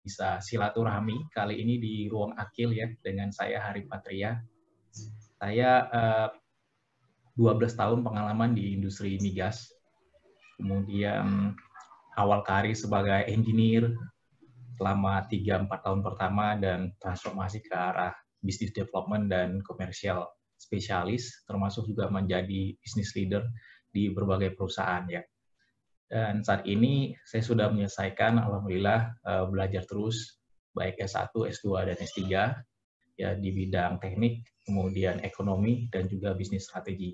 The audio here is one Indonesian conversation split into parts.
bisa silaturahmi kali ini di Ruang Akil ya dengan saya Hari Patria. Saya 12 tahun pengalaman di industri migas, kemudian awal karir sebagai engineer selama 3-4 tahun pertama dan transformasi ke arah business development dan komersial spesialis, termasuk juga menjadi business leader di berbagai perusahaan ya. Dan saat ini saya sudah menyelesaikan, alhamdulillah, belajar terus, baik S1, S2, dan S3, ya di bidang teknik, kemudian ekonomi, dan juga bisnis strategi.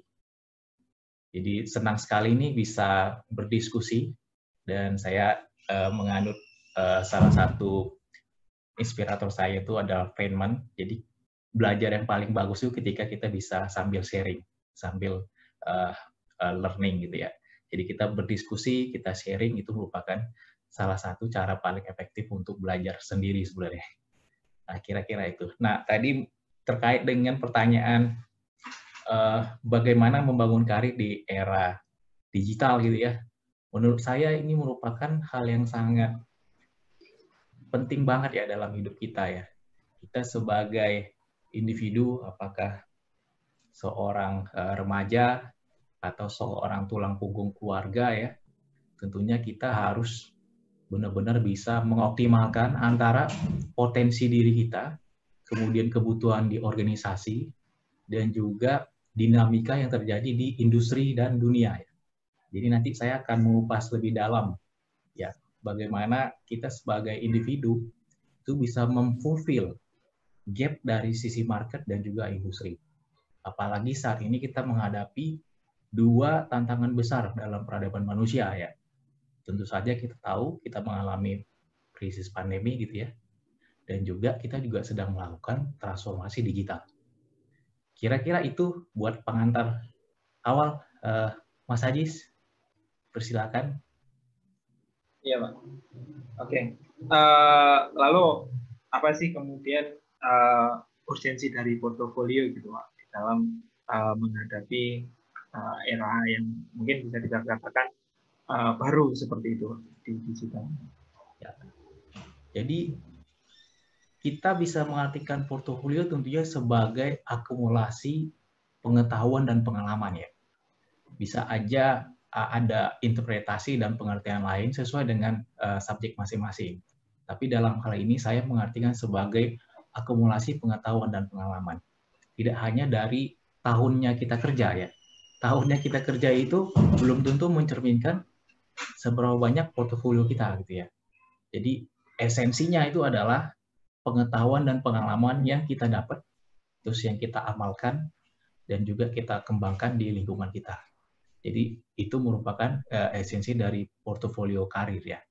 Jadi senang sekali ini bisa berdiskusi, dan saya menganut salah satu inspirator saya itu adalah Feynman. Jadi belajar yang paling bagus itu ketika kita bisa sambil sharing, sambil learning gitu ya. Jadi kita berdiskusi, kita sharing, itu merupakan salah satu cara paling efektif untuk belajar sendiri sebenarnya. Nah, kira-kira itu. Nah, tadi terkait dengan pertanyaan bagaimana membangun karir di era digital gitu ya. Menurut saya ini merupakan hal yang sangat penting banget ya dalam hidup kita ya. Kita sebagai individu, apakah seorang remaja atau seorang tulang punggung keluarga ya, tentunya kita harus benar-benar bisa mengoptimalkan antara potensi diri kita, kemudian kebutuhan di organisasi, dan juga dinamika yang terjadi di industri dan dunia. Jadi nanti saya akan mengupas lebih dalam ya bagaimana kita sebagai individu itu bisa memfulfill gap dari sisi market dan juga industri. Apalagi saat ini kita menghadapi dua tantangan besar dalam peradaban manusia ya. Tentu saja kita tahu kita mengalami krisis pandemi gitu ya. Dan juga kita juga sedang melakukan transformasi digital. Kira-kira itu buat pengantar awal, Mas Ajis, persilakan. Iya, Pak. Oke. Lalu apa sih kemudian urgensi dari portofolio gitu, Pak, di dalam menghadapi era yang mungkin bisa dikatakan baru seperti itu di digital. Ya. Jadi kita bisa mengartikan portofolio tentunya sebagai akumulasi pengetahuan dan pengalaman ya. Bisa aja ada interpretasi dan pengertian lain sesuai dengan subjek masing-masing. Tapi dalam hal ini saya mengartikan sebagai akumulasi pengetahuan dan pengalaman. Tidak hanya dari tahunnya kita kerja ya. Tahunnya kita kerja itu belum tentu mencerminkan seberapa banyak portofolio kita gitu ya. Jadi esensinya itu adalah pengetahuan dan pengalaman yang kita dapat, terus yang kita amalkan, dan juga kita kembangkan di lingkungan kita. Jadi itu merupakan esensi dari portofolio karir ya.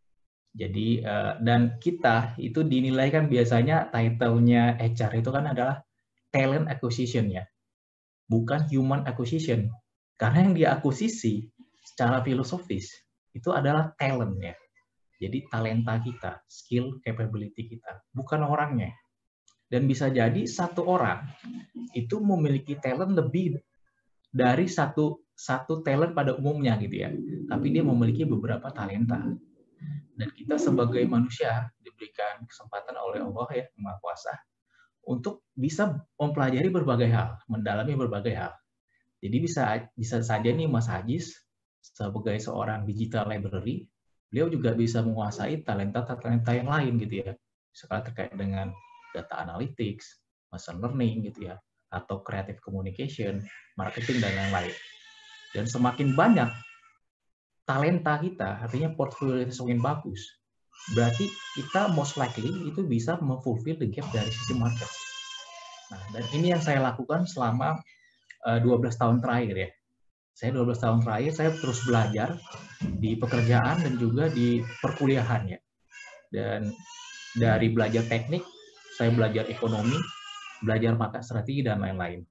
Jadi dan kita itu dinilai kan biasanya title-nya HR itu kan adalah talent acquisition ya, bukan human acquisition. Karena yang diakuisisi secara filosofis itu adalah talent ya. Jadi talenta kita, skill, capability kita, bukan orangnya. Dan bisa jadi satu orang itu memiliki talent lebih dari satu talent pada umumnya gitu ya. Tapi dia memiliki beberapa talenta. Dan kita sebagai manusia diberikan kesempatan oleh Allah ya, Maha Kuasa, untuk bisa mempelajari berbagai hal, mendalami berbagai hal. Jadi bisa saja nih Mas Ajis sebagai seorang digital library, beliau juga bisa menguasai talenta-talenta yang lain gitu ya. Misalnya terkait dengan data analytics, machine learning gitu ya, atau creative communication, marketing dan lain-lain. Dan semakin banyak talenta kita, artinya portfolio kita semakin bagus, berarti kita most likely itu bisa memfulfill the gap dari sisi market. Nah, dan ini yang saya lakukan selama 12 tahun terakhir ya. Saya 12 tahun terakhir saya terus belajar di pekerjaan dan juga di perkuliahan ya. Dan dari belajar teknik, saya belajar ekonomi, belajar market strategi dan lain-lain.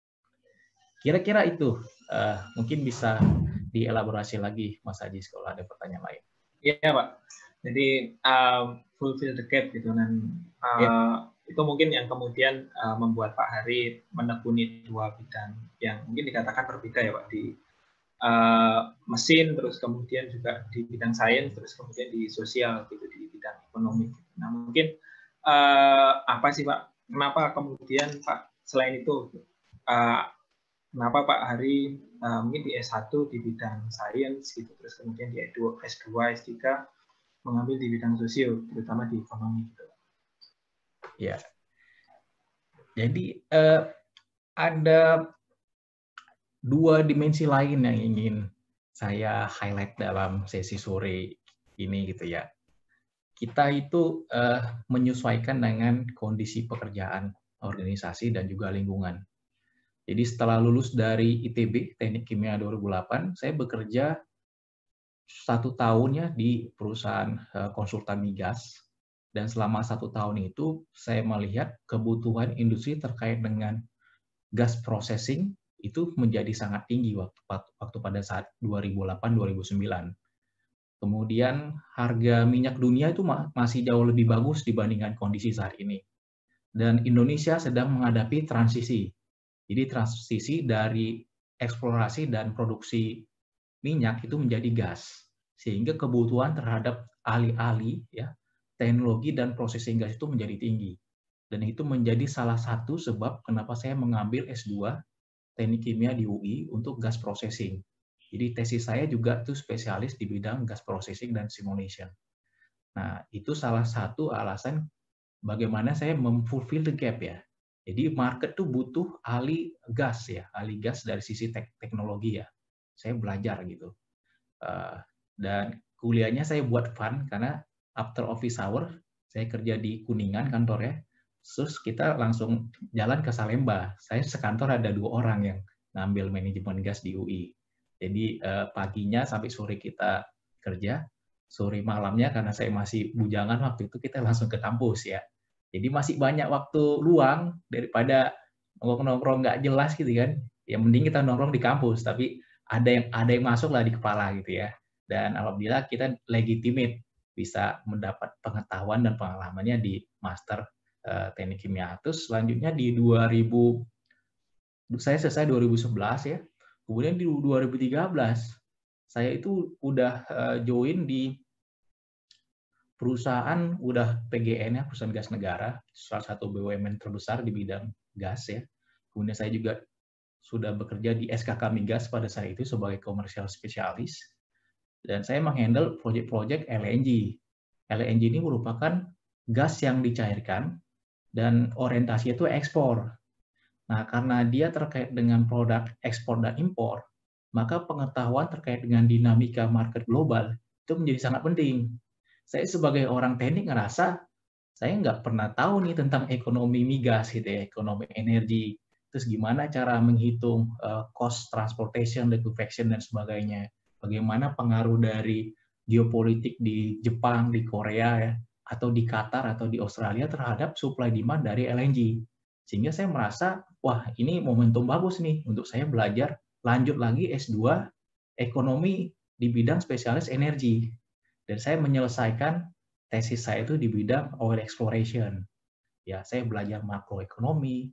Kira-kira itu mungkin bisa dielaborasi lagi Mas Ajis kalau ada pertanyaan lain. Iya, Pak. Jadi fulfill the gap gitu dan itu mungkin yang kemudian membuat Pak Hari menekuni dua bidang yang mungkin dikatakan berbeda ya Pak di mesin, terus kemudian juga di bidang sains, terus kemudian di sosial gitu, di bidang ekonomi. Nah mungkin apa sih Pak? Kenapa kemudian Pak selain itu kenapa Pak Hari mungkin di S1 di bidang sains gitu, terus kemudian di S2, S3 mengambil di bidang sosio, terutama di ekonomi gitu. Ya. Jadi ada dua dimensi lain yang ingin saya highlight dalam sesi sore ini gitu ya. Kita itu menyesuaikan dengan kondisi pekerjaan, organisasi, dan juga lingkungan. Jadi setelah lulus dari ITB, Teknik Kimia 2008, saya bekerja 1 tahunnya di perusahaan konsultan migas. Dan selama 1 tahun itu, saya melihat kebutuhan industri terkait dengan gas processing itu menjadi sangat tinggi waktu pada saat 2008-2009. Kemudian harga minyak dunia itu masih jauh lebih bagus dibandingkan kondisi saat ini. Dan Indonesia sedang menghadapi transisi. Jadi transisi dari eksplorasi dan produksi minyak itu menjadi gas. Sehingga kebutuhan terhadap alih-alih ya, teknologi dan processing gas itu menjadi tinggi. Dan itu menjadi salah satu sebab kenapa saya mengambil S2 Teknik Kimia di UI untuk gas processing. Jadi tesis saya juga tuh spesialis di bidang gas processing dan simulation. Nah, itu salah satu alasan bagaimana saya memfulfill the gap ya. Jadi market tuh butuh ahli gas ya, ahli gas dari sisi teknologi ya. Saya belajar gitu. Dan kuliahnya saya buat fun karena after office hour, saya kerja di Kuningan kantornya, terus kita langsung jalan ke Salemba. Saya sekantor ada 2 orang yang ngambil manajemen gas di UI. Jadi paginya sampai sore kita kerja, sore malamnya karena saya masih bujangan waktu itu kita langsung ke kampus ya. Jadi masih banyak waktu luang daripada nongkrong nggak jelas gitu kan. Ya mending kita nongkrong di kampus, tapi ada yang masuk lah di kepala gitu ya. Dan alhamdulillah kita legitimate bisa mendapat pengetahuan dan pengalamannya di master teknik kimia. Terus selanjutnya di 2000 saya selesai 2011 ya. Kemudian di 2013 saya itu udah join di perusahaan udah PGN ya, perusahaan gas negara, salah satu BUMN terbesar di bidang gas ya. Kemudian saya juga sudah bekerja di SKK Migas pada saat itu sebagai komersial spesialis. Dan saya menghandle proyek-proyek LNG. LNG ini merupakan gas yang dicairkan dan orientasinya itu ekspor. Nah, karena dia terkait dengan produk ekspor dan impor, maka pengetahuan terkait dengan dinamika market global itu menjadi sangat penting. Saya sebagai orang teknik ngerasa saya nggak pernah tahu nih tentang ekonomi migas gitu ya, ekonomi energi, terus gimana cara menghitung cost transportation, liquefaction dan sebagainya. Bagaimana pengaruh dari geopolitik di Jepang, di Korea ya, atau di Qatar atau di Australia terhadap supply demand dari LNG. Sehingga saya merasa, wah ini momentum bagus nih untuk saya belajar lanjut lagi S2 ekonomi di bidang spesialis energi. Dan saya menyelesaikan tesis saya itu di bidang oil exploration. Ya, saya belajar makroekonomi,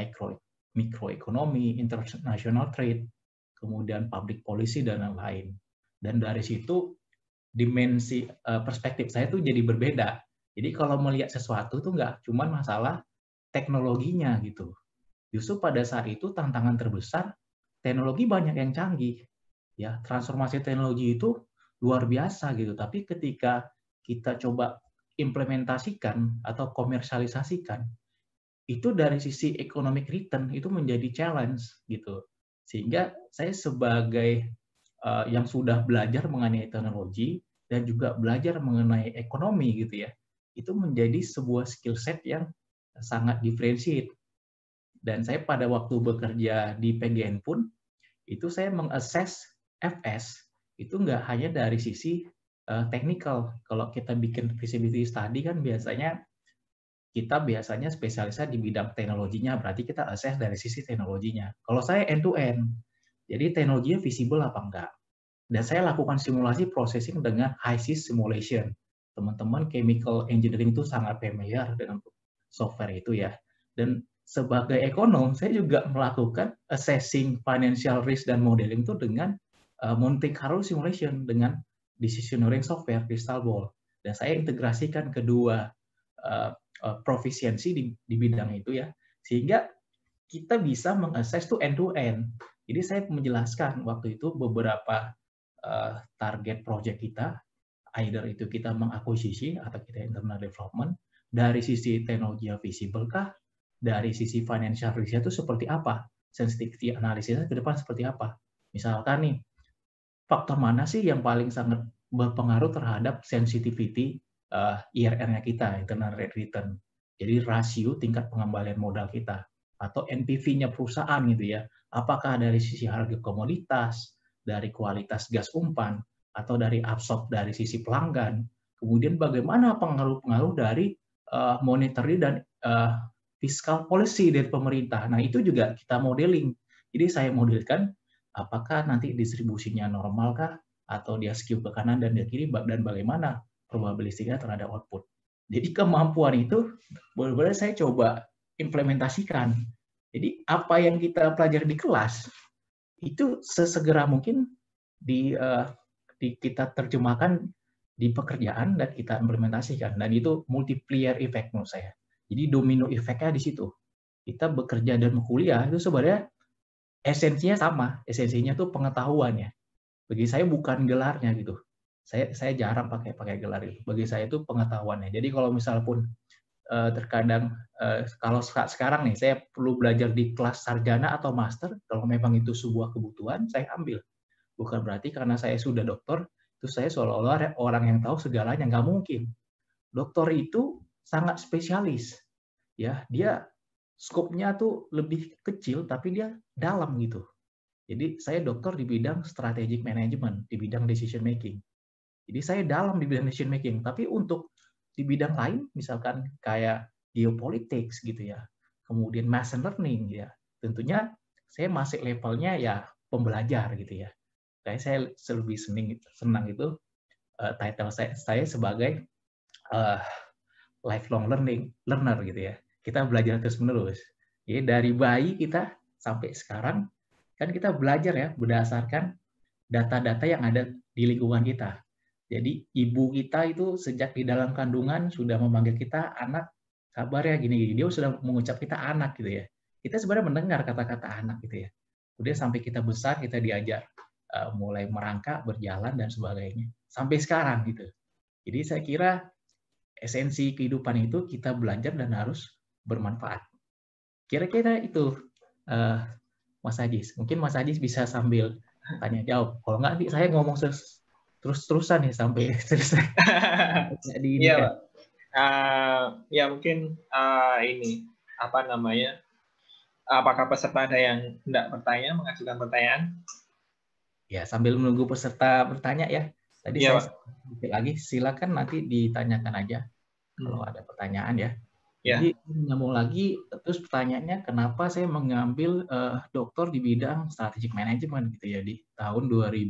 mikroekonomi, international trade, kemudian public policy dan lain-lain. Dan dari situ dimensi perspektif saya tuh jadi berbeda. Jadi kalau melihat sesuatu tuh nggak cuma masalah teknologinya gitu. Justru pada saat itu tantangan terbesar teknologi banyak yang canggih. Ya, transformasi teknologi itu luar biasa gitu. Tapi ketika kita coba implementasikan atau komersialisasikan, itu dari sisi economic return itu menjadi challenge gitu. Sehingga saya sebagai yang sudah belajar mengenai teknologi dan juga belajar mengenai ekonomi gitu ya, itu menjadi sebuah skill set yang sangat differentiate. Dan saya pada waktu bekerja di PGN pun, itu saya mengakses FS, itu nggak hanya dari sisi technical. Kalau kita bikin feasibility study kan biasanya kita spesialisnya di bidang teknologinya, berarti kita assess dari sisi teknologinya. Kalau saya end to end, jadi teknologinya visible apa enggak. Dan saya lakukan simulasi processing dengan HYSYS simulation. Teman-teman chemical engineering itu sangat familiar dengan software itu ya. Dan sebagai ekonom, saya juga melakukan assessing financial risk dan modeling itu dengan Monte Carlo simulation dengan decisioning software Crystal Ball. Dan saya integrasikan kedua profisiensi di bidang itu ya, sehingga kita bisa mengakses tuh end to end. Jadi saya menjelaskan waktu itu beberapa target project kita, either itu kita mengakuisisi atau kita internal development, dari sisi teknologi visible kah, dari sisi financial risk itu seperti apa, sensitivity analisisnya ke depan seperti apa. Misalkan nih, faktor mana sih yang paling sangat berpengaruh terhadap sensitivity IRR-nya kita, internal rate return. Jadi rasio tingkat pengembalian modal kita, atau NPV-nya perusahaan gitu ya. Apakah dari sisi harga komoditas, dari kualitas gas umpan, atau dari absorb dari sisi pelanggan. Kemudian bagaimana pengaruh-pengaruh dari monetary dan fiscal policy dari pemerintah. Nah, itu juga kita modeling. Jadi saya modelkan apakah nanti distribusinya normal kah, atau dia skew ke kanan dan ke kiri, dan bagaimana probabilistiknya terhadap output. Jadi kemampuan itu benar-benar saya coba implementasikan. Jadi apa yang kita pelajari di kelas itu sesegera mungkin kita terjemahkan di pekerjaan dan kita implementasikan. Dan itu multiplier effect menurut saya. Jadi domino efeknya di situ. Kita bekerja dan kuliah itu sebenarnya esensinya sama. Esensinya tuh pengetahuannya. Bagi saya bukan gelarnya gitu. Saya jarang pakai gelar itu. Bagi saya itu pengetahuannya. Jadi kalau misal pun terkadang kalau sekarang nih saya perlu belajar di kelas sarjana atau master, kalau memang itu sebuah kebutuhan saya ambil. Bukan berarti karena saya sudah doktor itu saya seolah-olah orang yang tahu segalanya, nggak mungkin. Doktor itu sangat spesialis, ya dia skopnya tuh lebih kecil tapi dia dalam gitu. Jadi saya doktor di bidang strategic management, di bidang decision making. Jadi saya dalam di bidang decision making, tapi untuk di bidang lain, misalkan kayak geopolitics gitu ya, kemudian machine learning ya, tentunya saya masih levelnya ya pembelajar gitu ya. Saya lebih senang itu title saya sebagai lifelong learner gitu ya. Kita belajar terus menerus. Jadi dari bayi kita sampai sekarang kan kita belajar ya berdasarkan data-data yang ada di lingkungan kita. Jadi ibu kita itu sejak di dalam kandungan sudah memanggil kita anak, kabarnya gini-gini. Dia sudah mengucap kita anak gitu ya. Kita sebenarnya mendengar kata-kata anak gitu ya. Kemudian sampai kita besar kita diajar mulai merangkak, berjalan dan sebagainya. Sampai sekarang gitu. Jadi saya kira esensi kehidupan itu kita belajar dan harus bermanfaat. Kira-kira itu Mas Ajis. Mungkin Mas Ajis bisa sambil tanya jawab. Kalau nggak nanti saya ngomong terus-terusan nih sampai selesai. Iya, Pak. Ya mungkin ini apa namanya? Apakah peserta ada yang hendak bertanya, mengajukan pertanyaan? Ya, sambil menunggu peserta bertanya ya. Tadi Ya, saya sedikit lagi, silakan nanti ditanyakan aja kalau ada pertanyaan ya. Jadi nyambung lagi, terus pertanyaannya kenapa saya mengambil doktor di bidang strategic management gitu ya di tahun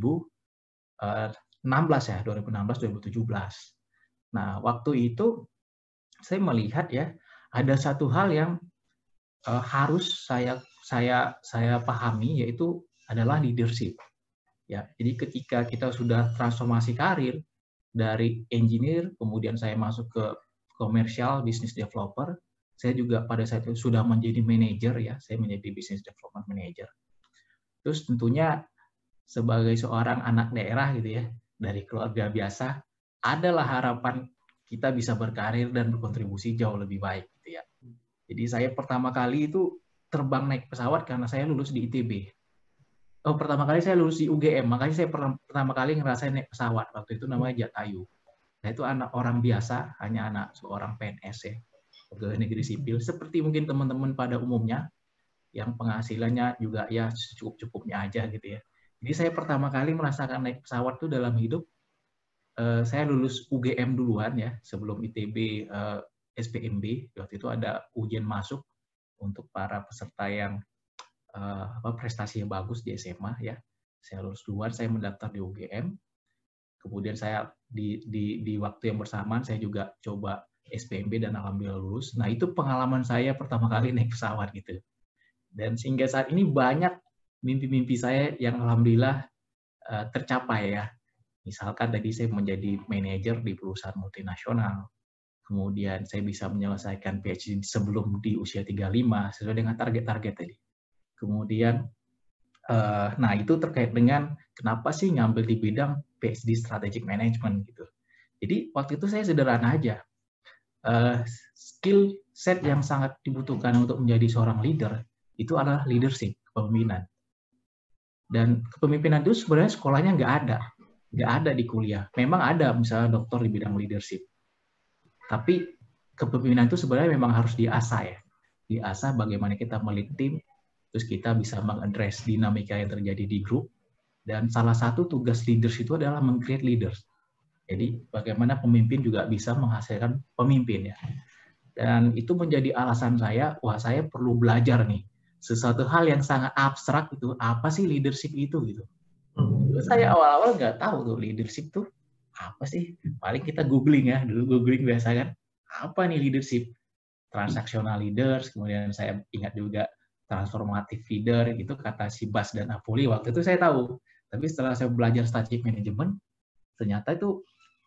2016 ya, 2016-2017. Nah, waktu itu saya melihat ya ada satu hal yang harus saya pahami, yaitu adalah leadership. Ya, jadi ketika kita sudah transformasi karir dari engineer, kemudian saya masuk ke komersial, business developer, saya juga pada saat itu sudah menjadi manajer ya, saya menjadi business development manager. Terus tentunya sebagai seorang anak daerah gitu ya, dari keluarga biasa, adalah harapan kita bisa berkarir dan berkontribusi jauh lebih baik gitu ya. Jadi saya pertama kali itu terbang naik pesawat karena saya lulus di ITB. Pertama kali saya lulus di UGM, makanya saya pertama kali ngerasain naik pesawat. Waktu itu namanya Jatayu. Nah, itu anak orang biasa, hanya anak seorang PNS ya, pegawai negeri sipil, seperti mungkin teman-teman pada umumnya, yang penghasilannya juga ya cukup-cukupnya aja gitu ya. Jadi saya pertama kali merasakan naik pesawat itu dalam hidup, saya lulus UGM duluan ya, sebelum ITB SPMB, waktu itu ada ujian masuk untuk para peserta yang prestasinya bagus di SMA ya. Saya lulus duluan, saya mendaftar di UGM. Kemudian saya di waktu yang bersamaan saya juga coba SPMB dan alhamdulillah lulus. Nah, itu pengalaman saya pertama kali naik pesawat gitu. Dan sehingga saat ini banyak mimpi-mimpi saya yang alhamdulillah tercapai ya. Misalkan tadi saya menjadi manajer di perusahaan multinasional, kemudian saya bisa menyelesaikan PhD sebelum di usia 35 sesuai dengan target-target tadi. Kemudian, nah itu terkait dengan kenapa sih ngambil di bidang PhD Strategic Management gitu. Jadi waktu itu saya sederhana aja. Skill set yang sangat dibutuhkan untuk menjadi seorang leader itu adalah leadership, kepemimpinan. Dan kepemimpinan itu sebenarnya sekolahnya nggak ada di kuliah. Memang ada misalnya doktor di bidang leadership. Tapi kepemimpinan itu sebenarnya memang harus diasah ya. Diasah bagaimana kita melit tim, terus kita bisa mengadres dinamika yang terjadi di grup. Dan salah satu tugas leaders itu adalah meng-create leaders. Jadi bagaimana pemimpin juga bisa menghasilkan pemimpin ya. Dan itu menjadi alasan saya, wah saya perlu belajar nih. Sesuatu hal yang sangat abstrak itu, apa sih leadership itu gitu. Dulu saya awal-awal nggak tahu tuh leadership tuh apa sih. Paling kita googling ya, dulu googling biasa kan. Apa nih leadership? Transactional leaders, kemudian saya ingat juga transformative leader, itu kata si Bas dan Apoli, waktu itu saya tahu. Tapi setelah saya belajar strategic management, ternyata itu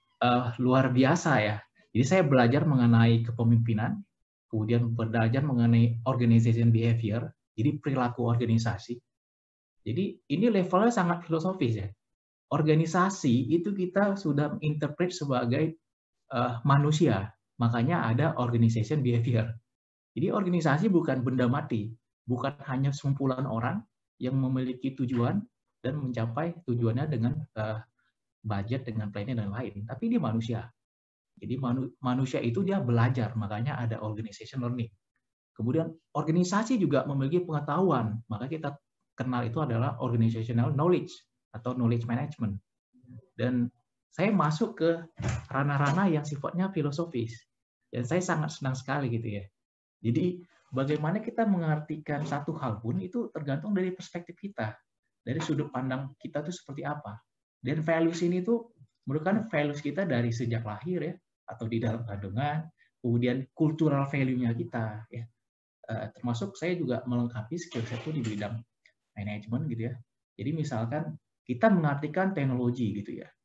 luar biasa ya. Jadi saya belajar mengenai kepemimpinan, kemudian belajar mengenai organization behavior, jadi perilaku organisasi. Jadi ini levelnya sangat filosofis ya. Organisasi itu kita sudah interpret sebagai manusia, makanya ada organization behavior. Jadi organisasi bukan benda mati, bukan hanya sekumpulan orang yang memiliki tujuan dan mencapai tujuannya dengan budget, dengan planning dan lain, tapi dia manusia. Jadi manusia itu dia belajar, makanya ada organization learning. Kemudian organisasi juga memiliki pengetahuan, maka kita kenal itu adalah organizational knowledge atau knowledge management. Dan saya masuk ke ranah-ranah yang sifatnya filosofis. Dan saya sangat senang sekali gitu ya. Jadi bagaimana kita mengartikan satu hal pun itu tergantung dari perspektif kita. Dari sudut pandang kita itu seperti apa. Dan values ini tuh merupakan values kita dari sejak lahir ya, atau di dalam kandungan, kemudian cultural value-nya kita ya. Termasuk saya juga melengkapi skill set itu di bidang manajemen gitu ya. Jadi misalkan kita mengartikan teknologi gitu ya.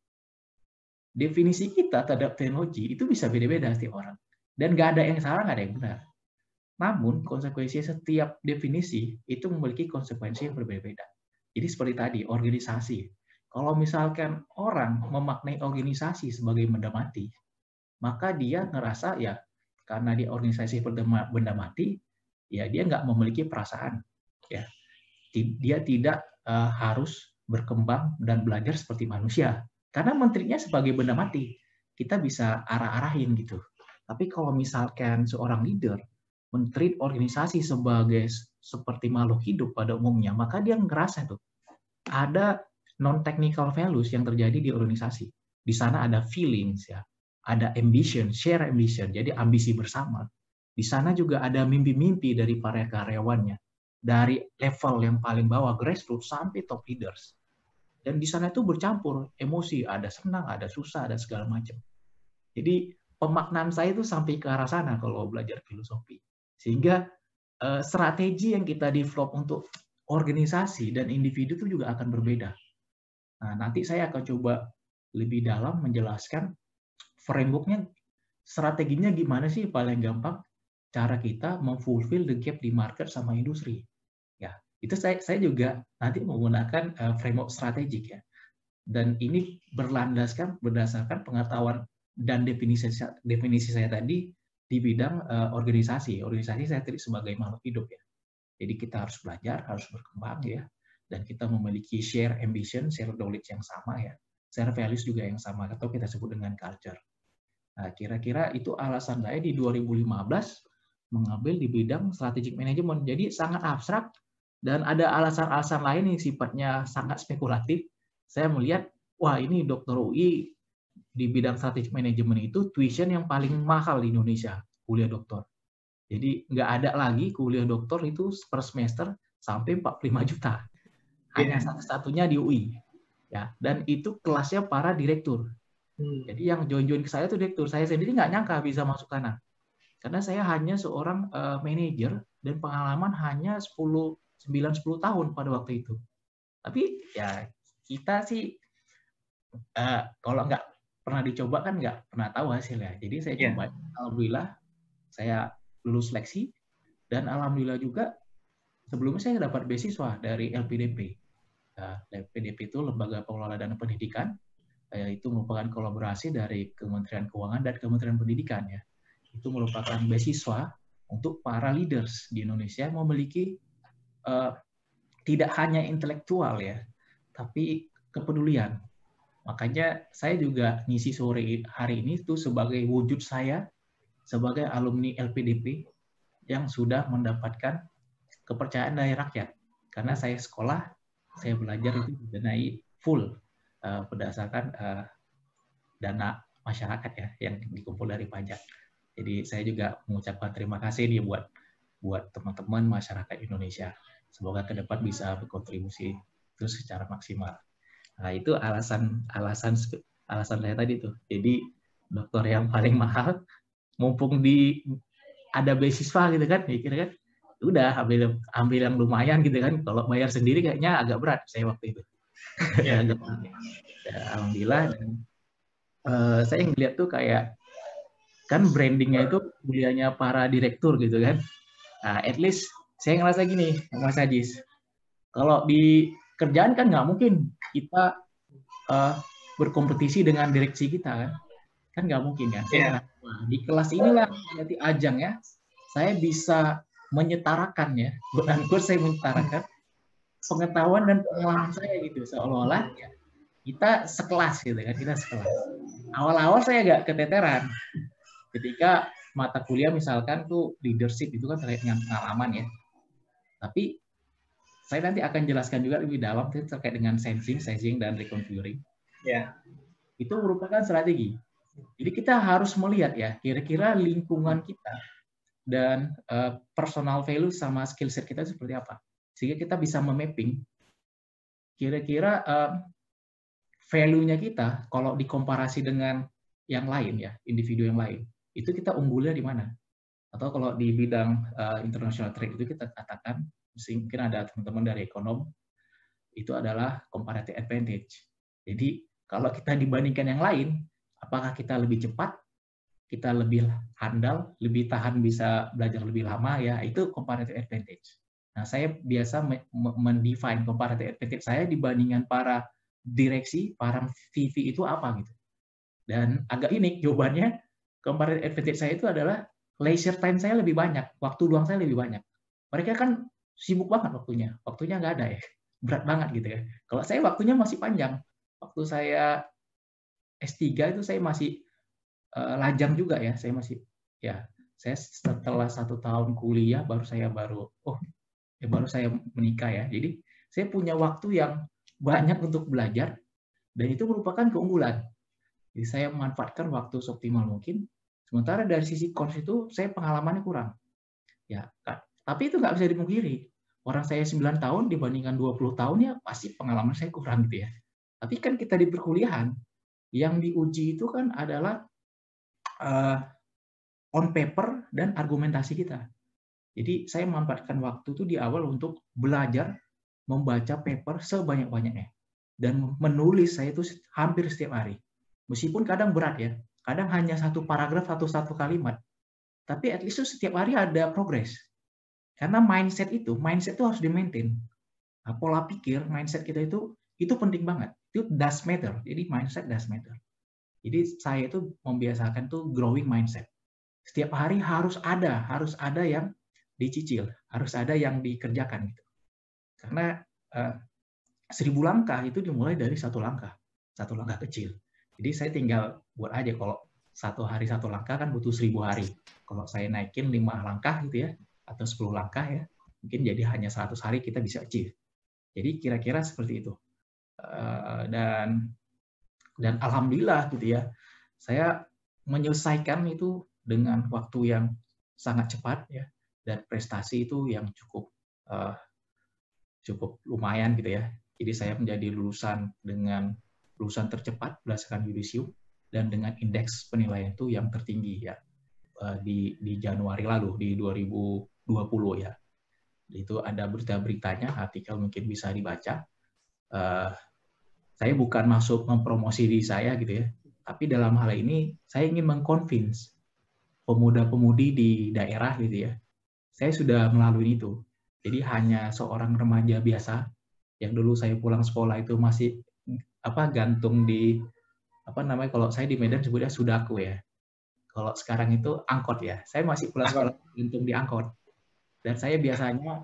Definisi kita terhadap teknologi itu bisa beda-beda setiap orang. Dan nggak ada yang salah, nggak ada yang benar. Namun konsekuensi setiap definisi itu memiliki konsekuensi yang berbeda-beda. Jadi seperti tadi, organisasi. Kalau misalkan orang memaknai organisasi sebagai benda mati, maka dia ngerasa ya karena dia organisasi benda mati, ya dia nggak memiliki perasaan, ya dia tidak harus berkembang dan belajar seperti manusia karena menterinya sebagai benda mati, kita bisa arah-arahin gitu. Tapi kalau misalkan seorang leader men-treat organisasi sebagai seperti makhluk hidup pada umumnya, maka dia ngerasa tuh ada non-technical values yang terjadi di organisasi. Di sana ada feelings ya, ada ambition, share ambition, jadi ambisi bersama. Di sana juga ada mimpi-mimpi dari para karyawannya, dari level yang paling bawah grassroots sampai top leaders. Dan di sana itu bercampur emosi, ada senang, ada susah, ada segala macam. Jadi pemaknaan saya itu sampai ke arah sana kalau belajar filosofi. Sehingga strategi yang kita develop untuk organisasi dan individu itu juga akan berbeda. Nah, nanti saya akan coba lebih dalam menjelaskan framework-nya, strateginya gimana sih paling gampang cara kita memfulfill the gap di market sama industri. Ya, itu saya juga nanti menggunakan framework strategik ya. Dan ini berlandaskan berdasarkan pengetahuan dan definisi saya tadi di bidang organisasi. Organisasi saya treat sebagai makhluk hidup ya. Jadi kita harus belajar, harus berkembang ya. Dan kita memiliki share ambition, share knowledge yang sama ya. Share values juga yang sama, atau kita sebut dengan culture. Nah, kira-kira itu alasan saya di 2015 mengambil di bidang strategic management. Jadi sangat abstrak dan ada alasan-alasan lain yang sifatnya sangat spekulatif. Saya melihat, wah ini dokter UI di bidang strategic management itu tuition yang paling mahal di Indonesia, kuliah dokter. Jadi nggak ada lagi kuliah dokter itu per semester sampai 45 juta. Hanya satu-satunya di UI. Ya, dan itu kelasnya para direktur. Jadi yang join-join ke saya itu direktur. Saya sendiri nggak nyangka bisa masuk sana. Karena saya hanya seorang manajer dan pengalaman hanya 9-10 tahun pada waktu itu. Tapi ya kita sih kalau nggak pernah dicoba kan nggak pernah tahu hasilnya. Jadi saya coba, alhamdulillah saya lulus seleksi, dan alhamdulillah juga sebelumnya saya dapat beasiswa dari LPDP. LPDP itu Lembaga Pengelola Dana Pendidikan, itu merupakan kolaborasi dari Kementerian Keuangan dan Kementerian Pendidikan ya. Itu merupakan beasiswa untuk para leaders di Indonesia yang memiliki tidak hanya intelektual ya, tapi kepedulian. Makanya saya juga ngisi sore hari ini itu sebagai wujud saya sebagai alumni LPDP yang sudah mendapatkan kepercayaan dari rakyat. Karena saya sekolah, saya belajar itu didanai full berdasarkan dana masyarakat ya yang dikumpul dari pajak. Jadi saya juga mengucapkan terima kasih nih buat teman-teman masyarakat Indonesia. Semoga ke depan bisa berkontribusi terus secara maksimal. Nah, itu alasan saya tadi tuh. Jadi dokter yang paling mahal, mumpung ada beasiswa gitu kan, mikir kan, udah ambil yang lumayan gitu kan. Kalau bayar sendiri kayaknya agak berat saya waktu itu. Ya. Alhamdulillah. Dan, saya ngeliat tuh kayak kan brandingnya itu kuliahnya para direktur gitu kan. Nah, at least saya ngerasa gini, Mas Ajis, kalau di kerjaan kan nggak mungkin kita berkompetisi dengan direksi kita kan nggak mungkin kan. Saya di kelas inilah nanti ajang ya, saya bisa menyetarakan ya, quote saya menyetarakan pengetahuan dan pengalaman saya gitu, seolah-olah ya, kita sekelas gitu kan, kita sekelas. Awal-awal saya agak keteteran ketika mata kuliah misalkan tuh leadership itu kan terkait dengan pengalaman ya. Tapi saya nanti akan jelaskan juga lebih dalam terkait dengan sensing, dan reconfiguring. Ya. Itu merupakan strategi. Jadi kita harus melihat ya, kira-kira lingkungan kita dan personal value sama skill set kita seperti apa. Sehingga kita bisa memapping kira-kira value-nya kita kalau dikomparasi dengan yang lain ya, individu yang lain. Itu kita unggulnya di mana? Atau kalau di bidang international trade itu kita katakan, mungkin ada teman-teman dari ekonom, itu adalah comparative advantage. Jadi kalau kita dibandingkan yang lain, apakah kita lebih cepat, kita lebih handal, lebih tahan bisa belajar lebih lama, ya itu comparative advantage. Nah, saya biasa mendefine comparative advantage saya dibandingkan para direksi, para VP itu apa gitu. Dan agak unik jawabannya, comparative advantage saya itu adalah leisure time saya lebih banyak, waktu luang saya lebih banyak. Mereka kan sibuk banget waktunya nggak ada ya, berat banget gitu ya. Kalau saya waktunya masih panjang, waktu saya S3 itu saya masih lajang juga ya, saya setelah 1 tahun kuliah baru saya menikah ya. Jadi saya punya waktu yang banyak untuk belajar dan itu merupakan keunggulan. Jadi saya memanfaatkan waktu seoptimal mungkin. Sementara dari sisi course itu saya pengalamannya kurang. Ya, tapi itu nggak bisa dipungkiri. Orang saya 9 tahun dibandingkan 20 tahun ya pasti pengalaman saya kurang gitu ya. Tapi kan kita di perkuliahan yang diuji itu kan adalah on paper dan argumentasi kita. Jadi saya memanfaatkan waktu itu di awal untuk belajar membaca paper sebanyak-banyaknya dan menulis saya itu hampir setiap hari. Meskipun kadang berat ya, kadang hanya 1 paragraf atau 1 kalimat. Tapi at least setiap hari ada progres. Karena mindset itu harus di-maintain. Nah, pola pikir, mindset kita itu penting banget. Itu does matter. Jadi mindset does matter. Jadi saya itu membiasakan tuh growing mindset. Setiap hari harus ada yang dicicil, harus ada yang dikerjakan gitu. Karena 1000 langkah itu dimulai dari 1 langkah kecil. Jadi saya tinggal buat aja, kalau 1 hari 1 langkah kan butuh 1000 hari. Kalau saya naikin 5 langkah gitu ya, atau 10 langkah ya, mungkin jadi hanya 100 hari kita bisa achieve. Jadi kira-kira seperti itu. Dan alhamdulillah gitu ya, saya menyelesaikan itu dengan waktu yang sangat cepat ya, dan prestasi itu yang cukup lumayan gitu ya. Jadi saya menjadi lulusan tercepat berdasarkan yudisium dan dengan indeks penilaian itu yang tertinggi ya di Januari lalu di 2020 ya. Itu ada berita-beritanya, artikel mungkin bisa dibaca. Saya bukan masuk mempromosi diri saya gitu ya, tapi dalam hal ini saya ingin mengconvince pemuda-pemudi di daerah gitu ya. Saya sudah melalui itu. Jadi hanya seorang remaja biasa yang dulu saya pulang sekolah itu masih gantung di kalau saya di Medan sebutnya sudaku ya. Kalau sekarang itu angkot ya. Saya masih pulang sekolah gantung di angkot. Dan saya biasanya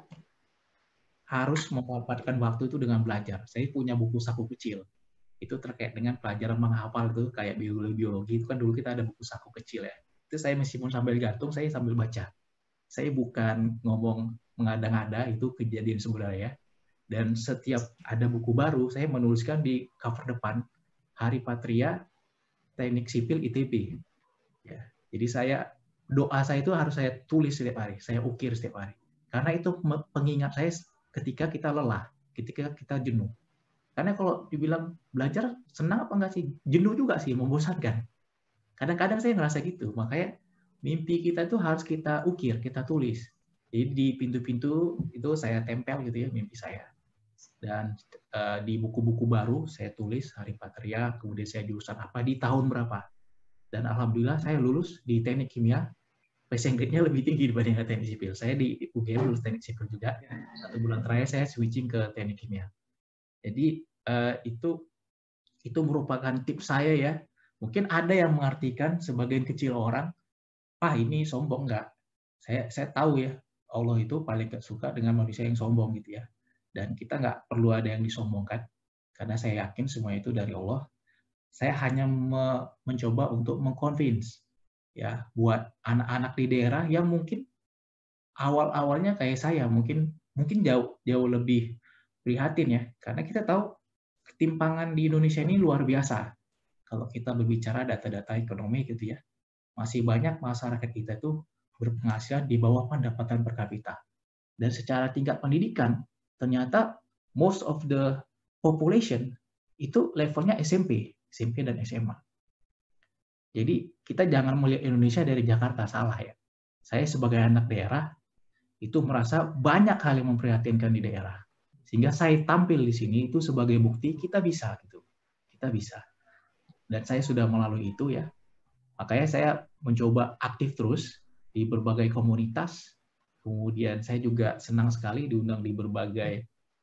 harus memanfaatkan waktu itu dengan belajar. Saya punya buku saku kecil. Itu terkait dengan pelajaran menghafal itu kayak biologi itu kan dulu kita ada buku saku kecil ya. Itu saya meskipun sambil gantung, saya sambil baca. Saya bukan ngomong mengada-ngada, itu kejadian sebenarnya. Dan setiap ada buku baru, saya menuliskan di cover depan Hari Patria Teknik Sipil ITB. Ya. Jadi doa saya itu harus saya tulis setiap hari, saya ukir setiap hari. Karena itu pengingat saya ketika kita lelah, ketika kita jenuh. Karena kalau dibilang belajar senang apa enggak sih? Jenuh juga sih, membosankan. Kadang-kadang saya ngerasa gitu, makanya mimpi kita itu harus kita ukir, kita tulis. Jadi di pintu-pintu itu saya tempel gitu ya mimpi saya. Dan di buku-buku baru saya tulis Hari Patria, kemudian saya jurusan apa di tahun berapa. Dan alhamdulillah saya lulus di teknik kimia, passing grade-nya lebih tinggi dibandingkan teknik sipil. Saya di UGM lulus teknik sipil juga. 1 bulan terakhir saya switching ke teknik kimia. Jadi itu merupakan tips saya ya. Mungkin ada yang mengartikan sebagian kecil orang, ini sombong enggak. Saya tahu ya, Allah itu paling gak suka dengan manusia yang sombong gitu ya. Dan kita nggak perlu ada yang disombongkan, karena saya yakin semua itu dari Allah. Saya hanya mencoba untuk mengconvince ya buat anak-anak di daerah yang mungkin awal-awalnya kayak saya mungkin jauh lebih prihatin ya, karena kita tahu ketimpangan di Indonesia ini luar biasa. Kalau kita berbicara data-data ekonomi gitu ya, masih banyak masyarakat kita itu berpenghasilan di bawah pendapatan per kapita. Dan secara tingkat pendidikan, ternyata most of the population itu levelnya SMP dan SMA. Jadi kita jangan melihat Indonesia dari Jakarta, salah ya. Saya sebagai anak daerah itu merasa banyak hal yang memprihatinkan di daerah. Sehingga saya tampil di sini itu sebagai bukti kita bisa gitu. Kita bisa. Dan saya sudah melalui itu ya. Makanya saya mencoba aktif terus di berbagai komunitas. Kemudian saya juga senang sekali diundang di berbagai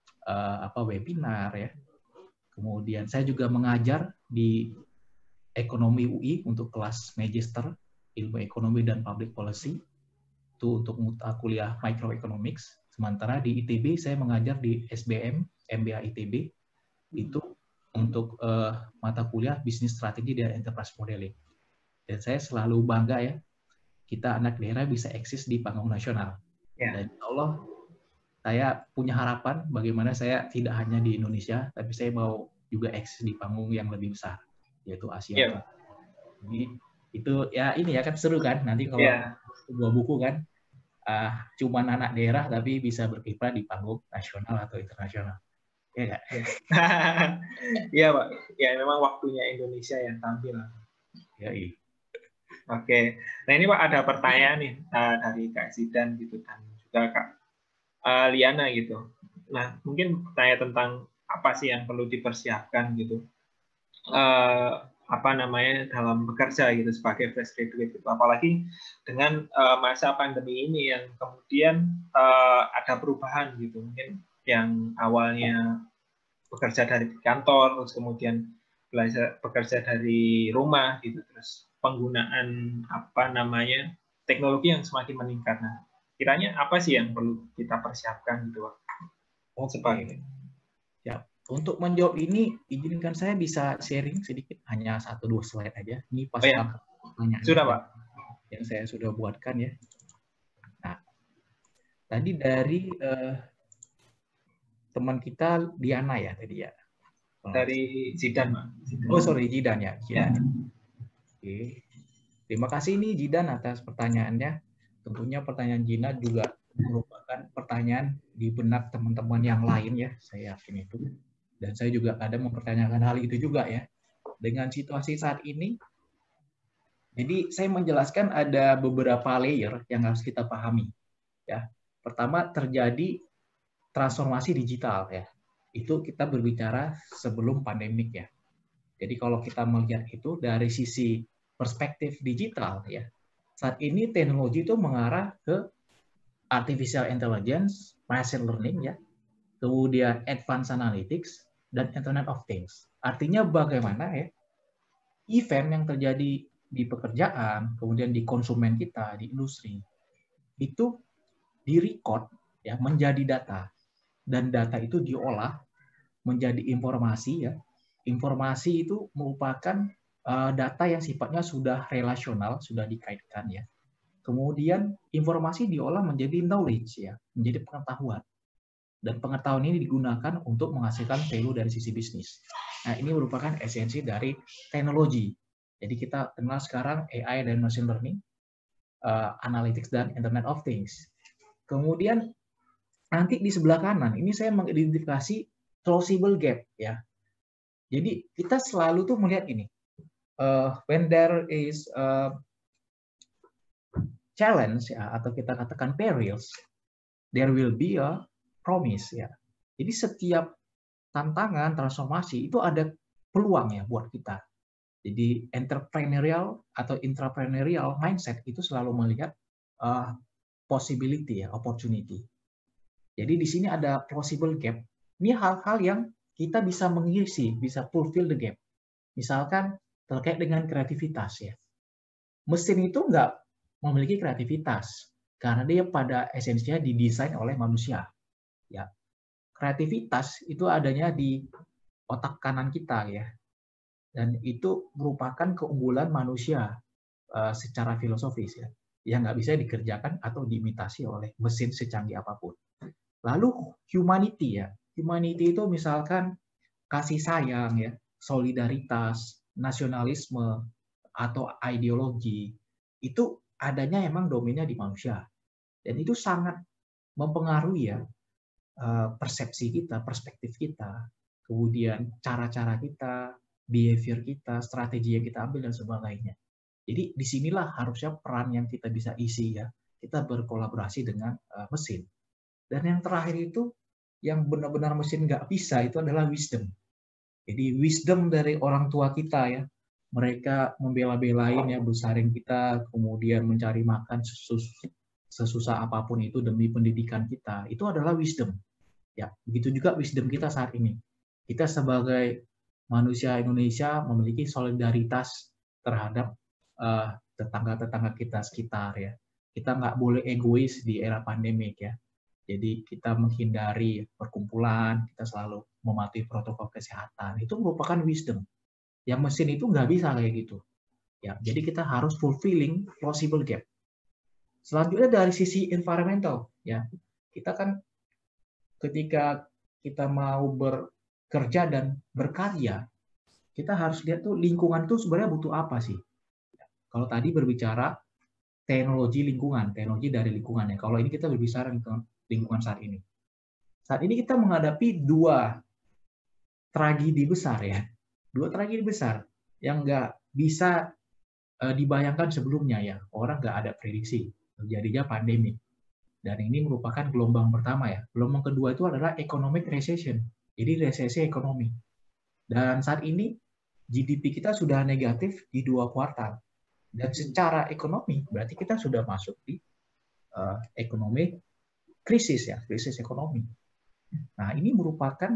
webinar ya. Kemudian saya juga mengajar di ekonomi UI untuk kelas magister ilmu ekonomi dan public policy itu untuk kuliah microeconomics. Sementara di ITB saya mengajar di SBM MBA ITB itu untuk mata kuliah bisnis strategi dan enterprise modeling. Dan saya selalu bangga ya kita anak daerah bisa eksis di panggung nasional. Dan insya Allah saya punya harapan bagaimana saya tidak hanya di Indonesia, tapi saya mau juga eksis di panggung yang lebih besar, yaitu Asia. Jadi itu ya ini ya kan seru kan nanti kalau sebuah buku kan cuman anak daerah tapi bisa berkiprah di panggung nasional atau internasional. Ya nggak? Iya Pak. Ya memang waktunya Indonesia yang tampil. Ya, iya. Oke. Nah ini Pak ada pertanyaan nih dari Kak Zidan gitu dan juga Kak Liana gitu. Nah mungkin tanya tentang apa sih yang perlu dipersiapkan gitu. Dalam bekerja gitu sebagai fresh graduate gitu. Apalagi dengan masa pandemi ini yang kemudian ada perubahan gitu. Mungkin yang awalnya bekerja dari kantor terus kemudian bekerja dari rumah gitu, terus penggunaan teknologi yang semakin meningkat. Nah, kiranya apa sih yang perlu kita persiapkan gitu Pak? Oke. Ya, untuk menjawab ini izinkan saya bisa sharing sedikit, hanya 1-2 slide aja. Ini pas pertanyaan sudah Pak yang saya sudah buatkan ya. Nah, tadi dari teman kita Diana ya tadi ya. Dari Zidan Pak. Zidan ya. Oke. Terima kasih nih Zidan atas pertanyaannya. Tentunya pertanyaan Gina juga merupakan pertanyaan di benak teman-teman yang lain ya, saya yakin itu. Dan saya juga kadang mempertanyakan hal itu juga ya. Dengan situasi saat ini, jadi saya menjelaskan ada beberapa layer yang harus kita pahami. Ya, pertama terjadi transformasi digital ya. Itu kita berbicara sebelum pandemik ya. Jadi kalau kita melihat itu dari sisi perspektif digital ya, saat ini teknologi itu mengarah ke artificial intelligence, machine learning ya, kemudian advanced analytics, dan Internet of Things. Artinya bagaimana ya, event yang terjadi di pekerjaan, kemudian di konsumen kita, di industri, itu direcord ya menjadi data, dan data itu diolah menjadi informasi ya. Informasi itu merupakan data yang sifatnya sudah relasional, sudah dikaitkan ya. Kemudian informasi diolah menjadi knowledge ya, menjadi pengetahuan. Dan pengetahuan ini digunakan untuk menghasilkan value dari sisi bisnis. Nah, ini merupakan esensi dari teknologi. Jadi kita kenal sekarang AI dan machine learning, analytics dan Internet of Things. Kemudian nanti di sebelah kanan ini saya mengidentifikasi plausible gap ya. Jadi kita selalu tuh melihat ini, when there is challenge ya, atau kita katakan perils, there will be a promise ya. Jadi setiap tantangan transformasi itu ada peluang ya buat kita. Jadi entrepreneurial atau intrapreneurial mindset itu selalu melihat possibility ya, opportunity. Jadi di sini ada plausible gap. Ini hal-hal yang kita bisa mengisi, bisa fulfill the gap. Misalkan terkait dengan kreativitas ya. Mesin itu nggak memiliki kreativitas karena dia pada esensinya didesain oleh manusia. Ya, kreativitas itu adanya di otak kanan kita ya, dan itu merupakan keunggulan manusia secara filosofis ya, yang nggak bisa dikerjakan atau diimitasi oleh mesin secanggih apapun. Lalu humanity ya, humanity itu misalkan kasih sayang ya, solidaritas, nasionalisme atau ideologi itu adanya emang domainnya di manusia, dan itu sangat mempengaruhi ya persepsi kita, perspektif kita, kemudian cara-cara kita, behavior kita, strategi yang kita ambil, dan sebagainya. Jadi disinilah harusnya peran yang kita bisa isi ya, kita berkolaborasi dengan mesin. Dan yang terakhir itu, yang benar-benar mesin nggak bisa, itu adalah wisdom. Jadi wisdom dari orang tua kita ya, mereka membela-belain ya, besarin kita, kemudian mencari makan sesusah apapun itu demi pendidikan kita, itu adalah wisdom. Ya, begitu juga wisdom kita saat ini. Kita sebagai manusia Indonesia memiliki solidaritas terhadap tetangga-tetangga kita sekitar ya. Kita nggak boleh egois di era pandemik ya. Jadi kita menghindari perkumpulan, kita selalu mematuhi protokol kesehatan. Itu merupakan wisdom. Yang mesin itu nggak bisa kayak gitu. Ya, jadi kita harus fulfilling plausible gap. Selanjutnya dari sisi environmental, ya kita kan ketika kita mau bekerja dan berkarya, kita harus lihat tuh lingkungan itu sebenarnya butuh apa sih. Kalau tadi berbicara teknologi lingkungan, teknologi dari lingkungan ya. Kalau ini kita berbicara tentang lingkungan saat ini. Saat ini kita menghadapi dua tragedi besar ya, dua tragedi besar yang nggak bisa dibayangkan sebelumnya ya. Orang nggak ada prediksi terjadinya pandemi. Dan ini merupakan gelombang pertama ya. Gelombang kedua itu adalah economic recession. Jadi resesi ekonomi. Dan saat ini GDP kita sudah negatif di 2 kuartal. Dan secara ekonomi berarti kita sudah masuk di ekonomi krisis ya, krisis ekonomi. Nah, ini merupakan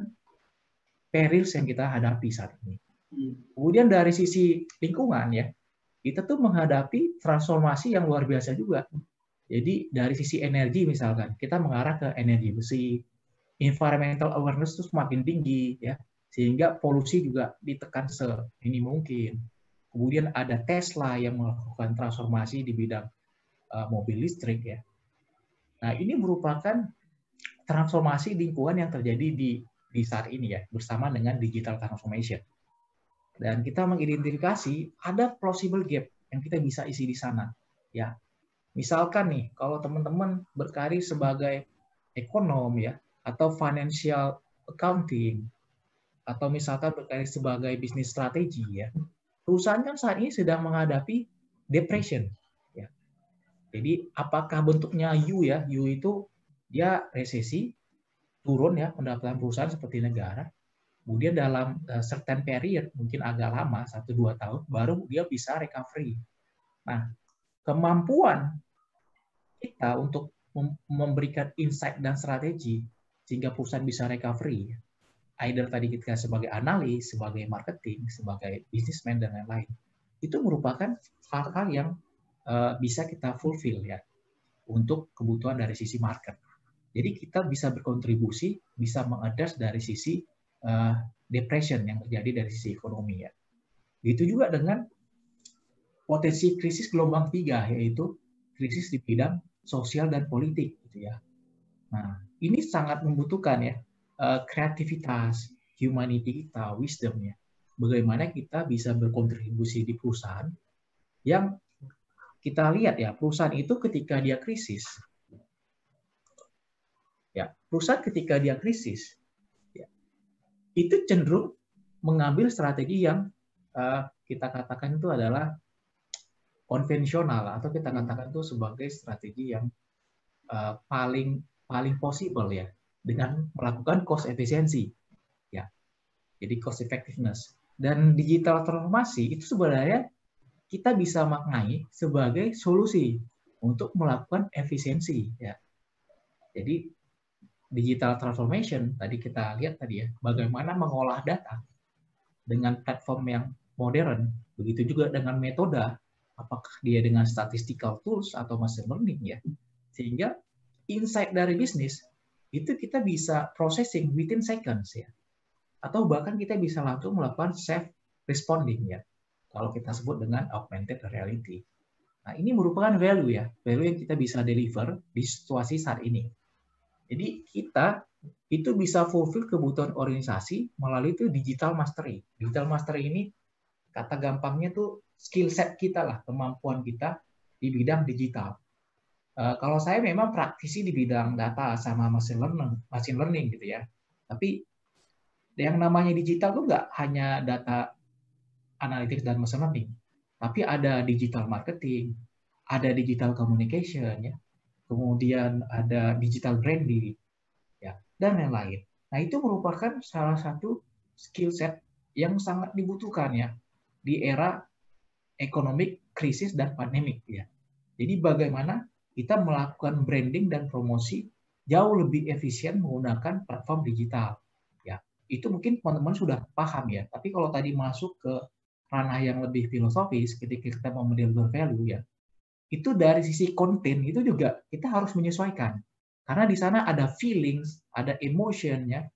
perils yang kita hadapi saat ini. Kemudian dari sisi lingkungan ya, kita tuh menghadapi transformasi yang luar biasa juga. Jadi dari sisi energi misalkan, kita mengarah ke energi besi, environmental awareness itu semakin tinggi ya, sehingga polusi juga ditekan semini mungkin. Kemudian ada Tesla yang melakukan transformasi di bidang mobil listrik ya. Nah, ini merupakan transformasi lingkungan yang terjadi di saat ini ya, bersama dengan digital transformation. Dan kita mengidentifikasi ada plausible gap yang kita bisa isi di sana ya. Misalkan nih, kalau teman-teman berkarir sebagai ekonom ya, atau financial accounting, atau misalkan berkarir sebagai bisnis strategi ya, perusahaan kan saat ini sedang menghadapi depression. Ya. Jadi apakah bentuknya U ya? U itu dia resesi, turun ya pendapatan perusahaan seperti negara, kemudian dalam certain period, mungkin agak lama, 1-2 tahun, baru dia bisa recovery. Nah, kemampuan kita untuk memberikan insight dan strategi sehingga perusahaan bisa recovery, either tadi kita sebagai analis, sebagai marketing, sebagai businessman, dan lain-lain, itu merupakan hal-hal yang bisa kita fulfill ya untuk kebutuhan dari sisi market. Jadi kita bisa berkontribusi, bisa mengadres dari sisi depression yang terjadi dari sisi ekonomi ya. Begitu juga dengan potensi krisis gelombang 3, yaitu krisis di bidang sosial dan politik gitu ya. Nah, ini sangat membutuhkan ya kreativitas, humanity kita, wisdom ya. Bagaimana kita bisa berkontribusi di perusahaan yang kita lihat ya, perusahaan itu ketika dia krisis, ya perusahaan ketika dia krisis, ya, itu cenderung mengambil strategi yang kita katakan itu adalah konvensional, atau kita katakan itu sebagai strategi yang paling possible ya, dengan melakukan cost efisiensi ya. Jadi cost effectiveness. Dan digital transformasi itu sebenarnya kita bisa maknai sebagai solusi untuk melakukan efisiensi ya. Jadi digital transformation tadi kita lihat tadi ya, bagaimana mengolah data dengan platform yang modern, begitu juga dengan metode, apakah dia dengan statistical tools atau machine learning ya, sehingga insight dari bisnis itu kita bisa processing within seconds ya, atau bahkan kita bisa langsung melakukan self responding ya, kalau kita sebut dengan augmented reality. Nah, ini merupakan value ya, value yang kita bisa deliver di situasi saat ini. Jadi kita itu bisa fulfill kebutuhan organisasi melalui itu digital mastery. Digital mastery ini kata gampangnya tuh skill set kita lah, kemampuan kita di bidang digital. Kalau saya memang praktisi di bidang data sama machine learning gitu ya. Tapi yang namanya digital tuh nggak hanya data analytics dan machine learning, tapi ada digital marketing, ada digital communication ya, kemudian ada digital branding ya, dan lain-lain. Nah, itu merupakan salah satu skill set yang sangat dibutuhkan ya di era economic krisis dan pandemik ya. Jadi bagaimana kita melakukan branding dan promosi jauh lebih efisien menggunakan platform digital. Ya, itu mungkin teman-teman sudah paham ya. Tapi kalau tadi masuk ke ranah yang lebih filosofis, ketika kita mau mendeliver value ya, itu dari sisi konten itu juga kita harus menyesuaikan. Karena di sana ada feelings, ada emotionnya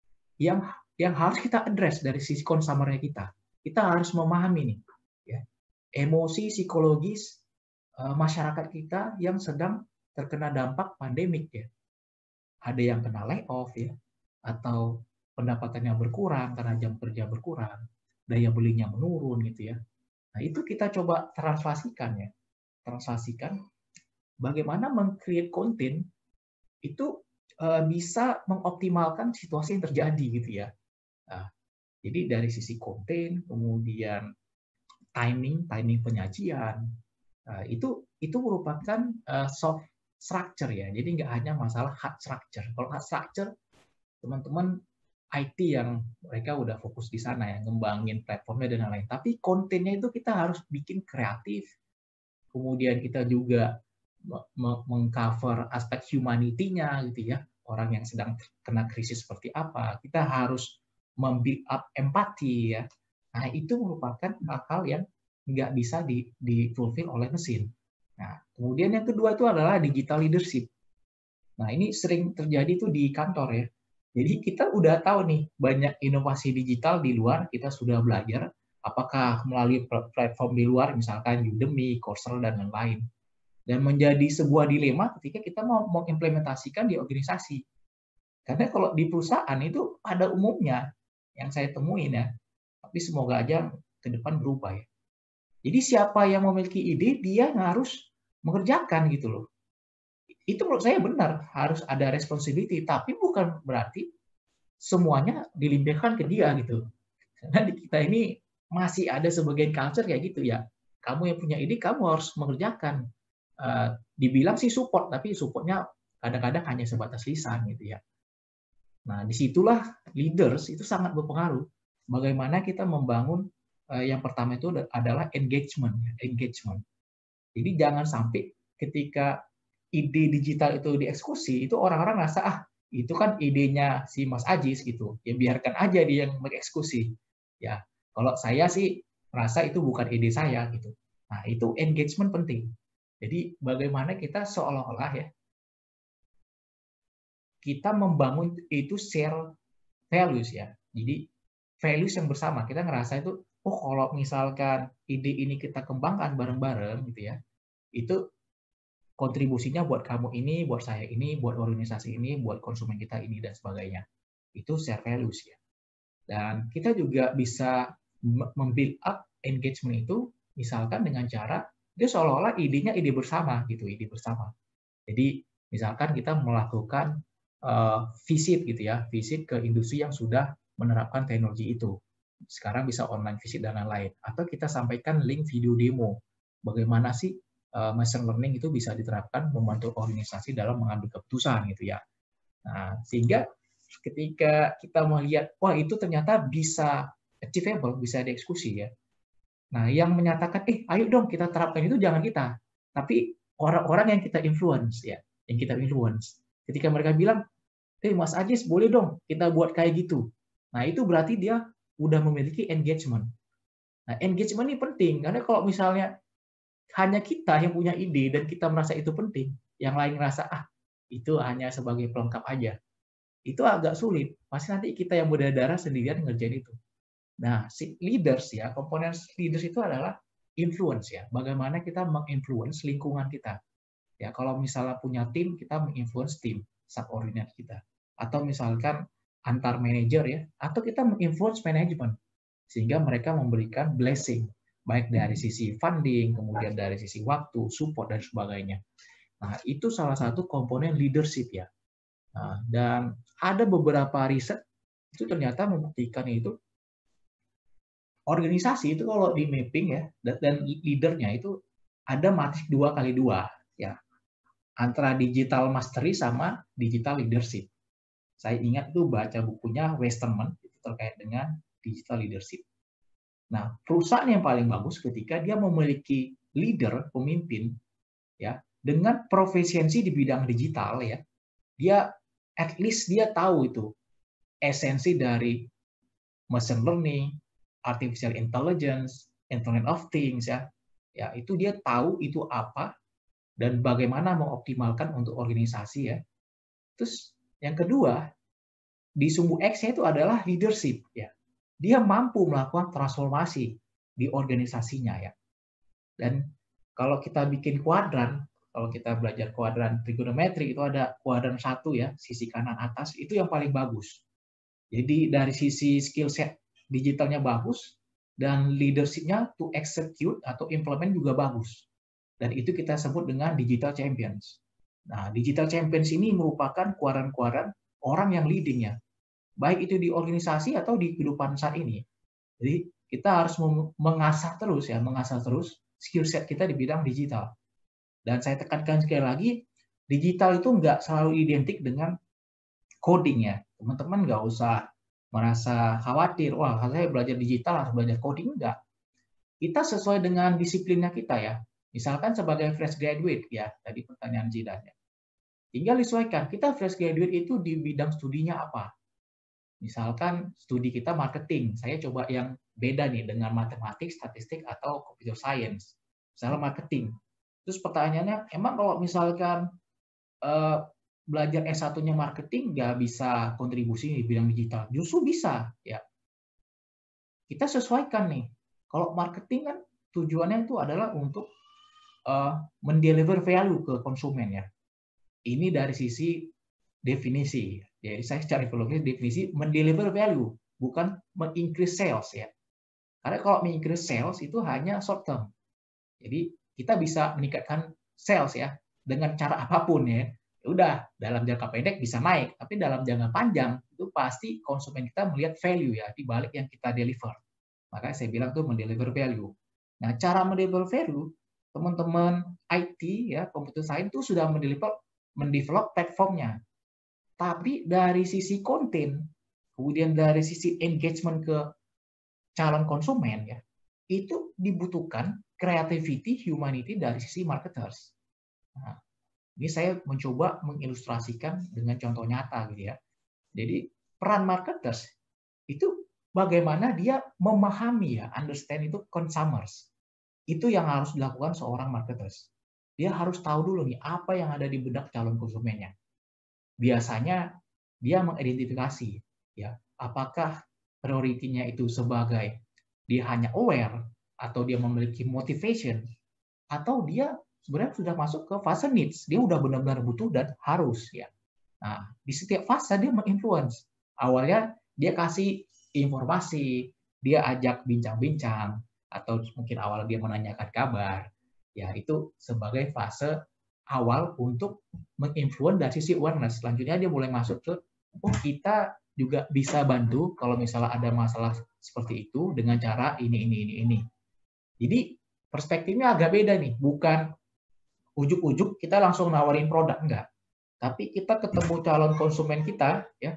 yang harus kita address dari sisi consumer-nya kita. Kita harus memahami nih, ya, emosi psikologis masyarakat kita yang sedang terkena dampak pandemik ya. Ada yang kena layoff ya, atau pendapatannya berkurang karena jam kerja berkurang, daya belinya menurun gitu ya. Nah, itu kita coba translasikan ya. Translasikan bagaimana meng-create konten itu bisa mengoptimalkan situasi yang terjadi gitu ya. Nah, jadi dari sisi konten, kemudian timing penyajian, itu merupakan soft structure ya. Jadi nggak hanya masalah hard structure. Kalau hard structure, teman-teman IT yang mereka udah fokus di sana ya, ngembangin platformnya dan lain-lain. Tapi kontennya itu kita harus bikin kreatif. Kemudian kita juga mengcover aspek humanity-nya gitu ya. Orang yang sedang kena krisis seperti apa. Kita harus membuild up empati ya. Nah, itu merupakan hal-hal yang nggak bisa di-fulfill oleh mesin. Nah, kemudian yang kedua itu adalah digital leadership. Nah, ini sering terjadi tuh di kantor ya. Jadi kita udah tahu nih banyak inovasi digital di luar, kita sudah belajar, apakah melalui platform di luar, misalkan Udemy, Coursera, dan lain-lain. Dan menjadi sebuah dilema ketika kita mau mengimplementasikan di organisasi. Karena kalau di perusahaan itu pada umumnya, yang saya temuin ya, tapi semoga aja ke depan berubah ya. Jadi siapa yang memiliki ide, dia harus mengerjakan gitu loh. Itu menurut saya benar, harus ada responsibility, tapi bukan berarti semuanya dilimpahkan ke dia gitu. Karena di kita ini masih ada sebagian culture kayak gitu ya. Kamu yang punya ide, kamu harus mengerjakan. Dibilang sih support, tapi supportnya kadang-kadang hanya sebatas lisan gitu ya. Nah, disitulah leaders itu sangat berpengaruh. Bagaimana kita membangun yang pertama itu adalah engagement. Engagement. Jadi jangan sampai ketika ide digital itu dieksekusi, itu orang-orang rasa itu kan idenya si Mas Ajis gitu. Ya biarkan aja dia yang mengeksekusi. Ya, kalau saya sih merasa itu bukan ide saya gitu. Nah, itu engagement penting. Jadi bagaimana kita seolah-olah ya kita membangun itu share values ya. Jadi values yang bersama. Kita ngerasa itu, oh kalau misalkan ide ini kita kembangkan bareng-bareng gitu ya, itu kontribusinya buat kamu ini, buat saya ini, buat organisasi ini, buat konsumen kita ini dan sebagainya. Itu share values ya. Dan kita juga bisa membuild up engagement itu misalkan dengan cara dia seolah-olah idenya ide bersama gitu, ide bersama. Jadi misalkan kita melakukan visit gitu ya, visit ke industri yang sudah menerapkan teknologi itu. Sekarang bisa online visit dan lain-lain. Atau kita sampaikan link video demo. Bagaimana sih machine learning itu bisa diterapkan membantu organisasi dalam mengambil keputusan gitu ya. Nah, sehingga ketika kita melihat, wah itu ternyata bisa achievable, bisa dieksekusi ya. Nah, yang menyatakan, ayo dong kita terapkan itu jangan kita, tapi orang-orang yang kita influence ya, yang kita influence. Ketika mereka bilang, Mas Ajis boleh dong kita buat kayak gitu. Nah, itu berarti dia udah memiliki engagement. Nah, engagement ini penting karena kalau misalnya hanya kita yang punya ide dan kita merasa itu penting, yang lain merasa itu hanya sebagai pelengkap aja. Itu agak sulit. Pasti nanti kita yang berdarah sendirian ngerjain itu. Nah, si leaders ya, komponen leaders itu adalah influence ya. Bagaimana kita menginfluence lingkungan kita. Ya, kalau misalnya punya tim, kita menginfluence tim subordinate kita. Atau misalkan antar manajer ya, atau kita menginfluence manajemen sehingga mereka memberikan blessing baik dari sisi funding, kemudian dari sisi waktu, support dan sebagainya. Nah, itu salah satu komponen leadership ya. Nah, dan ada beberapa riset itu ternyata membuktikan itu organisasi itu kalau di mapping ya dan leadernya itu ada matriks 2x2 ya antara digital mastery sama digital leadership. Saya ingat tuh baca bukunya Westerman itu terkait dengan digital leadership. Nah, perusahaan yang paling bagus ketika dia memiliki leader, pemimpin ya dengan profesiensi di bidang digital ya. Dia at least dia tahu itu esensi dari machine learning, artificial intelligence, Internet of Things ya. Ya, itu dia tahu itu apa dan bagaimana mengoptimalkan untuk organisasi ya. Terus yang kedua, di sumbu X-nya itu adalah leadership ya. Dia mampu melakukan transformasi di organisasinya ya. Dan kalau kita bikin kuadran, kalau kita belajar kuadran trigonometri itu ada kuadran 1 ya, sisi kanan atas itu yang paling bagus. Jadi dari sisi skill set digitalnya bagus dan leadership-nya to execute atau implement juga bagus. Dan itu kita sebut dengan digital champions. Nah, digital champions ini merupakan kuadran-kuadran orang yang leading ya. Baik itu di organisasi atau di kehidupan saat ini. Jadi kita harus mengasah terus skill set kita di bidang digital. Dan saya tekankan sekali lagi, digital itu nggak selalu identik dengan coding ya. Teman-teman nggak usah merasa khawatir, wah saya belajar digital harus belajar coding, enggak. Kita sesuai dengan disiplinnya kita ya. Misalkan sebagai fresh graduate ya, tadi pertanyaan Zidan ya. Tinggal disesuaikan, kita fresh graduate itu di bidang studinya apa. Misalkan studi kita marketing, saya coba yang beda nih dengan matematik, statistik, atau computer science. Misalnya marketing. Terus pertanyaannya, emang kalau misalkan belajar S1-nya marketing nggak bisa kontribusi di bidang digital? Justru bisa. Ya. Kita sesuaikan nih. Kalau marketing kan tujuannya itu adalah untuk mendeliver value ke konsumen ya. Ini dari sisi definisi. Jadi saya secara filosofis definisi mendeliver value, bukan mengincrease sales ya. Karena kalau mengincrease sales itu hanya short term. Jadi kita bisa meningkatkan sales ya dengan cara apapun ya. Udah dalam jangka pendek bisa naik, tapi dalam jangka panjang itu pasti konsumen kita melihat value ya di balik yang kita deliver. Makanya saya bilang tuh mendeliver value. Nah, cara mendeliver value, teman-teman IT ya, computer science itu sudah mendevelop platformnya. Tapi dari sisi konten, kemudian dari sisi engagement ke calon konsumen ya, itu dibutuhkan creativity, humanity dari sisi marketers. Nah, ini saya mencoba mengilustrasikan dengan contoh nyata gitu ya. Jadi peran marketers itu bagaimana dia memahami ya, understand itu consumers. Itu yang harus dilakukan seorang marketers. Dia harus tahu dulu nih apa yang ada di benak calon konsumennya. Biasanya dia mengidentifikasi ya, apakah prioritinya itu sebagai dia hanya aware atau dia memiliki motivation atau dia sebenarnya sudah masuk ke fase needs, dia udah benar-benar butuh dan harus ya. Nah, di setiap fase dia menginfluence. Awalnya dia kasih informasi, dia ajak bincang-bincang, atau mungkin awal dia menanyakan kabar. Ya, itu sebagai fase awal untuk menginfluence dari sisi awareness. Selanjutnya dia mulai masuk ke, oh kita juga bisa bantu kalau misalnya ada masalah seperti itu dengan cara ini. Jadi perspektifnya agak beda nih, bukan ujuk-ujuk kita langsung nawarin produk, enggak. Tapi kita ketemu calon konsumen kita, ya,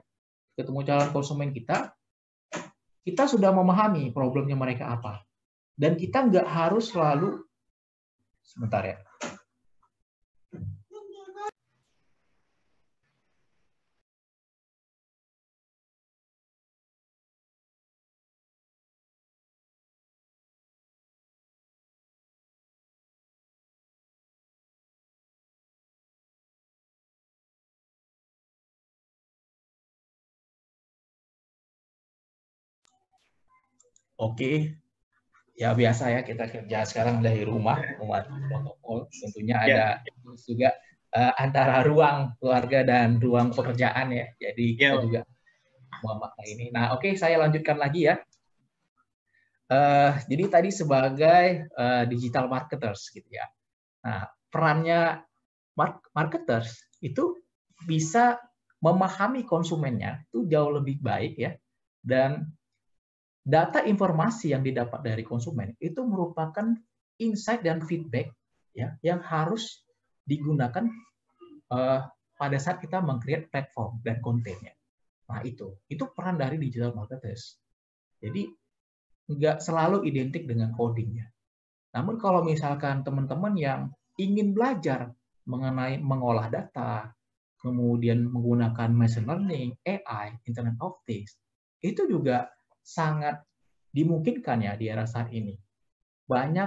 kita sudah memahami problemnya mereka apa. Dan kita nggak harus selalu, sebentar ya. Oke, ya biasa ya kita kerja sekarang dari rumah, mematuhi protokol. Tentunya ada juga antara ruang keluarga dan ruang pekerjaan ya. Jadi kita juga memaknai ini. Nah, oke, saya lanjutkan lagi ya. Jadi tadi sebagai digital marketers gitu ya. Nah, perannya marketers itu bisa memahami konsumennya itu jauh lebih baik ya, dan data informasi yang didapat dari konsumen itu merupakan insight dan feedback ya yang harus digunakan pada saat kita meng-create platform dan kontennya. Nah, itu peran dari digital marketers. Jadi nggak selalu identik dengan codingnya. Namun kalau misalkan teman-teman yang ingin belajar mengenai mengolah data, kemudian menggunakan machine learning, AI, Internet of Things, itu juga sangat dimungkinkan ya di era saat ini. Banyak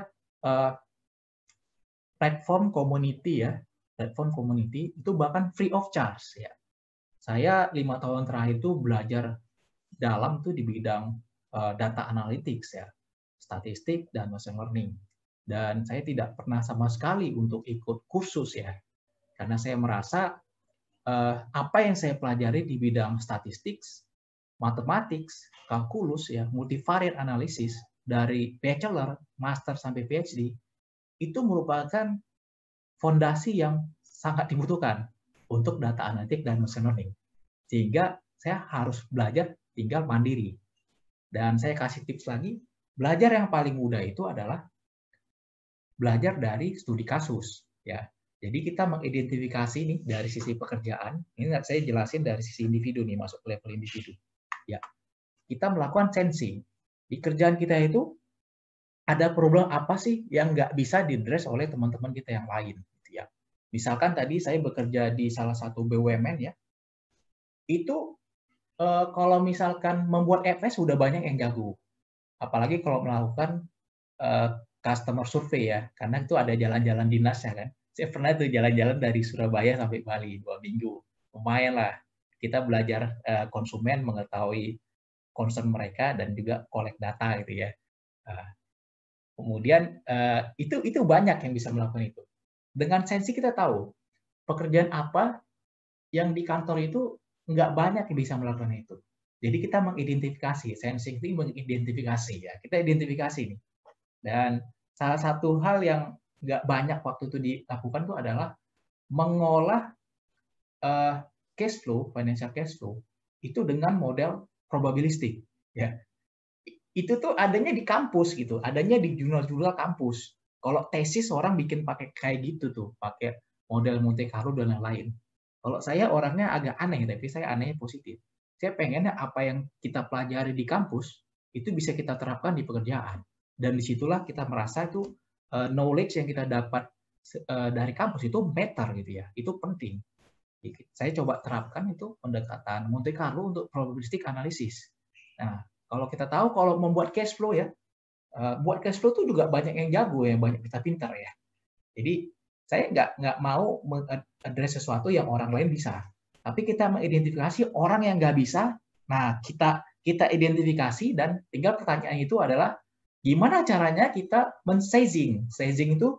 platform community ya, platform community itu bahkan free of charge ya. Saya 5 tahun terakhir itu belajar dalam tuh di bidang data analytics ya, statistik dan machine learning. Dan saya tidak pernah sama sekali untuk ikut kursus ya, karena saya merasa apa yang saya pelajari di bidang statistik, mathematics, kalkulus ya, multivariate analysis dari bachelor, master sampai PhD itu merupakan fondasi yang sangat dibutuhkan untuk data analitik dan machine learning. Sehingga saya harus belajar tinggal mandiri. Dan saya kasih tips lagi, belajar yang paling mudah itu adalah belajar dari studi kasus ya. Jadi kita mengidentifikasi nih dari sisi pekerjaan, ini saya jelasin dari sisi individu nih, masuk ke level individu. Ya, kita melakukan sensing. Di kerjaan kita itu ada problem apa sih yang nggak bisa diaddress oleh teman-teman kita yang lain, gitu ya. Misalkan tadi saya bekerja di salah satu BUMN ya, itu kalau misalkan membuat FS sudah banyak yang jago, apalagi kalau melakukan customer survey ya, karena itu ada jalan-jalan dinas ya kan. Saya pernah tuh jalan-jalan dari Surabaya sampai Bali 2 minggu, lumayan lah. Kita belajar konsumen, mengetahui concern mereka dan juga collect data gitu ya. Kemudian itu banyak yang bisa melakukan itu. Dengan sensi kita tahu pekerjaan apa yang di kantor itu nggak banyak yang bisa melakukan itu. Jadi kita mengidentifikasi, sensing itu mengidentifikasi ya. Kita identifikasi nih. Dan salah satu hal yang nggak banyak waktu itu dilakukan itu adalah mengolah cash flow, financial cash flow itu dengan model probabilistik ya. Itu tuh adanya di kampus gitu, adanya di jurnal-jurnal kampus. Kalau tesis orang bikin pakai kayak gitu tuh, pakai model Monte Carlo dan lain-lain. Kalau saya orangnya agak aneh, tapi saya anehnya positif. Saya pengennya apa yang kita pelajari di kampus itu bisa kita terapkan di pekerjaan. Dan disitulah kita merasa itu knowledge yang kita dapat dari kampus itu matter gitu ya, itu penting. Saya coba terapkan itu pendekatan Monte Carlo untuk probabilistic analysis. Nah, kalau kita tahu kalau membuat cash flow ya, buat cash flow itu juga banyak yang jago ya, banyak kita pintar ya. Jadi saya nggak mau mengadres sesuatu yang orang lain bisa, tapi kita mengidentifikasi orang yang nggak bisa. Nah, kita identifikasi dan tinggal pertanyaan itu adalah gimana caranya kita men-sizing. Sizing itu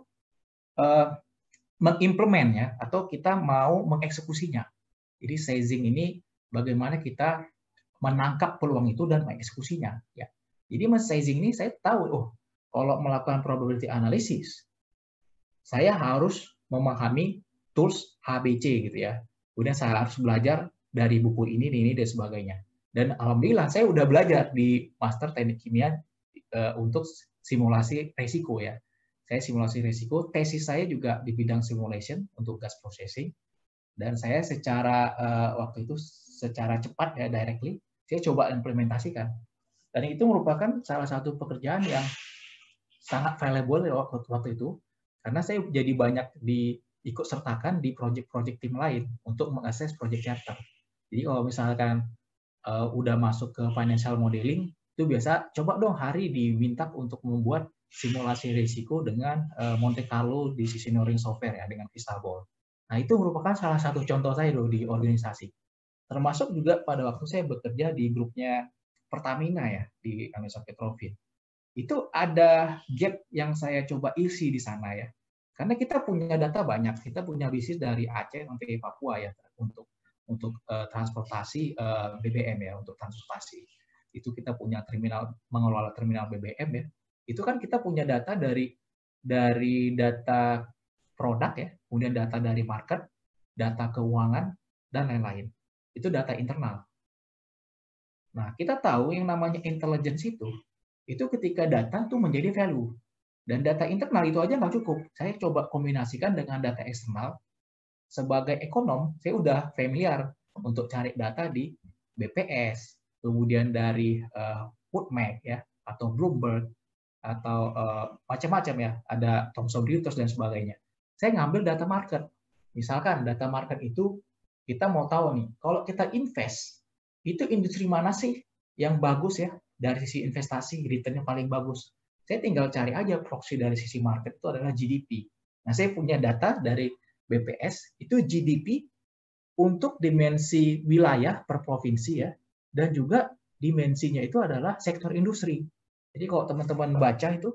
mengimplement ya, atau kita mau mengeksekusinya. Jadi sizing ini bagaimana kita menangkap peluang itu dan mengeksekusinya. Ya. Jadi men-sizing ini saya tahu, kalau melakukan probability analysis, saya harus memahami tools ABC gitu ya. Kemudian saya harus belajar dari buku ini, dan sebagainya. Dan alhamdulillah saya udah belajar di Master Teknik Kimia untuk simulasi risiko ya. Saya simulasi risiko, tesis saya juga di bidang simulation untuk gas processing. Dan saya secara waktu itu secara cepat ya directly, saya coba implementasikan. Dan itu merupakan salah satu pekerjaan yang sangat valuable ya waktu itu, karena saya jadi banyak ikut sertakan di project-project tim lain untuk mengakses project charter. Jadi kalau misalkan udah masuk ke financial modeling, itu biasa coba dong hari diminta untuk membuat simulasi risiko dengan Monte Carlo di decisioning software ya, dengan Vistaball. Nah, itu merupakan salah satu contoh saya loh di organisasi. Termasuk juga pada waktu saya bekerja di grupnya Pertamina ya, di Indonesia Petrofin. Itu ada gap yang saya coba isi di sana ya. Karena kita punya data banyak, kita punya bisnis dari Aceh sampai Papua ya untuk transportasi BBM ya, untuk transportasi. Itu kita punya mengelola terminal BBM ya. Itu kan kita punya data dari data produk ya, kemudian data dari market, data keuangan, dan lain-lain. Itu data internal. Nah, kita tahu yang namanya intelligence itu ketika data itu menjadi value. Dan data internal itu aja nggak cukup. Saya coba kombinasikan dengan data eksternal. Sebagai ekonom, saya udah familiar untuk cari data di BPS, kemudian dari Woodmac ya, atau Bloomberg, atau macam-macam ya, ada Thomson Reuters dan sebagainya. Saya ngambil data market. Misalkan data market itu kita mau tahu nih, kalau kita invest, itu industri mana sih yang bagus ya, dari sisi investasi, return-nya paling bagus. Saya tinggal cari aja proxy dari sisi market itu adalah GDP. Nah, saya punya data dari BPS, itu GDP untuk dimensi wilayah per provinsi ya, dan juga dimensinya itu adalah sektor industri. Jadi kalau teman-teman baca itu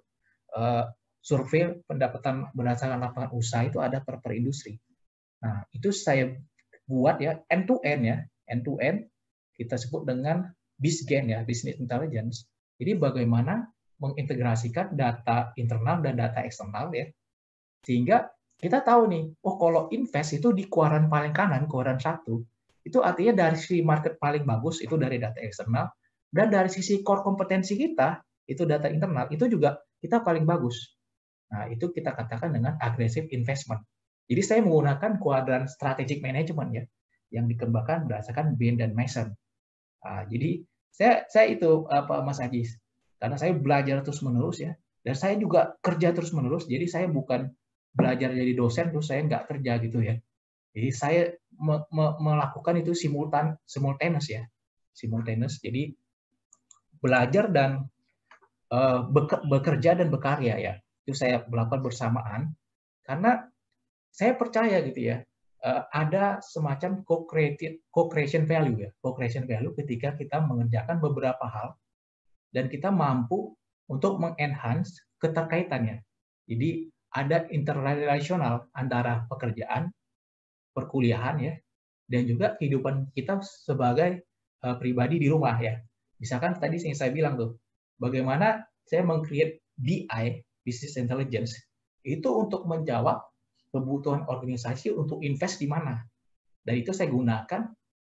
survei pendapatan berdasarkan lapangan usaha itu ada per industri. Nah, itu saya buat ya end to end ya, end to end kita sebut dengan BISGAN ya, business intelligence. Jadi bagaimana mengintegrasikan data internal dan data eksternal ya, sehingga kita tahu nih, kalau invest itu di kuaran paling kanan, kuaran 1, itu artinya dari sisi market paling bagus, itu dari data eksternal, dan dari sisi core kompetensi kita, itu data internal, itu juga kita paling bagus. Nah, itu kita katakan dengan aggressive investment. Jadi saya menggunakan kuadran strategic management ya, yang dikembangkan berdasarkan Bain dan Mason. Nah, jadi saya itu Mas Ajis, karena saya belajar terus-menerus ya, dan saya juga kerja terus-menerus, jadi saya bukan belajar jadi dosen terus saya nggak kerja gitu ya. Jadi saya melakukan itu simultaneous ya, simultaneous. Jadi belajar dan bekerja dan berkarya ya. Itu saya melakukan bersamaan karena saya percaya gitu ya. Ada semacam co-creation value ya, co-creation value ketika kita mengerjakan beberapa hal dan kita mampu untuk mengenhance keterkaitannya. Jadi ada interrelasional antara pekerjaan, perkuliahan ya, dan juga kehidupan kita sebagai pribadi di rumah ya. Misalkan tadi yang saya bilang tuh, bagaimana saya meng-create BI, Business Intelligence, itu untuk menjawab kebutuhan organisasi untuk invest di mana. Dan itu saya gunakan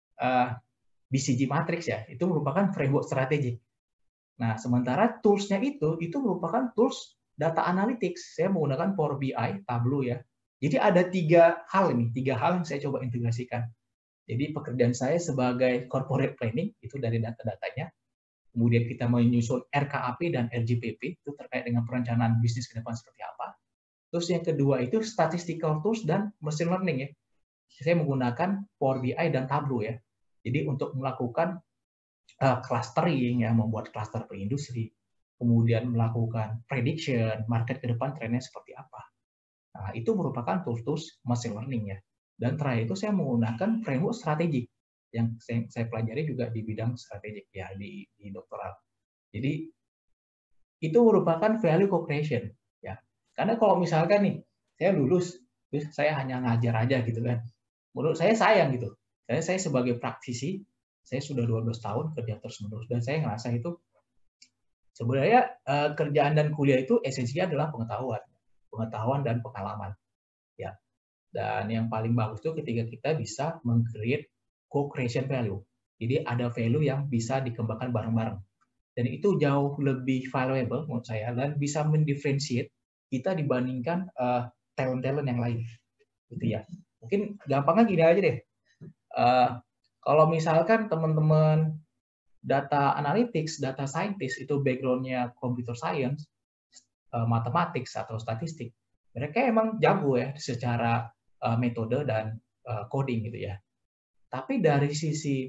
BCG Matrix ya, itu merupakan framework strategik. Nah, sementara tools-nya itu merupakan tools data analytics. Saya menggunakan Power BI, Tableau ya. Jadi ada tiga hal yang saya coba integrasikan. Jadi pekerjaan saya sebagai corporate planning itu dari data-datanya, kemudian kita menyusun RKAP dan RGPP itu terkait dengan perencanaan bisnis ke depan seperti apa. Terus yang kedua itu statistical tools dan machine learning ya. Saya menggunakan Power BI dan Tableau ya. Jadi untuk melakukan clustering ya, membuat cluster per industri, kemudian melakukan prediction market ke depan trennya seperti apa. Nah, itu merupakan tools-tools machine learning ya. Dan terakhir itu saya menggunakan framework strategik yang saya pelajari juga di bidang strategik ya di doktoral. Jadi itu merupakan value co-creation ya. Karena kalau misalkan nih saya lulus, terus saya hanya ngajar aja gitu kan. Menurut saya sayang gitu. Saya sebagai praktisi, saya sudah 12 tahun kerja terus-menerus dan saya ngerasa itu sebenarnya kerjaan dan kuliah itu esensinya adalah pengetahuan dan pengalaman ya. Dan yang paling bagus itu ketika kita bisa meng-create co-creation value. Jadi ada value yang bisa dikembangkan bareng-bareng. Dan itu jauh lebih valuable menurut saya dan bisa mendifferentiate kita dibandingkan talent-talent yang lain. Gitu ya. Mungkin gampangnya gini aja deh. Kalau misalkan teman-teman data analytics, data scientist itu background-nya computer science, mathematics atau statistik, mereka emang jago ya secara metode dan coding gitu ya. Tapi dari sisi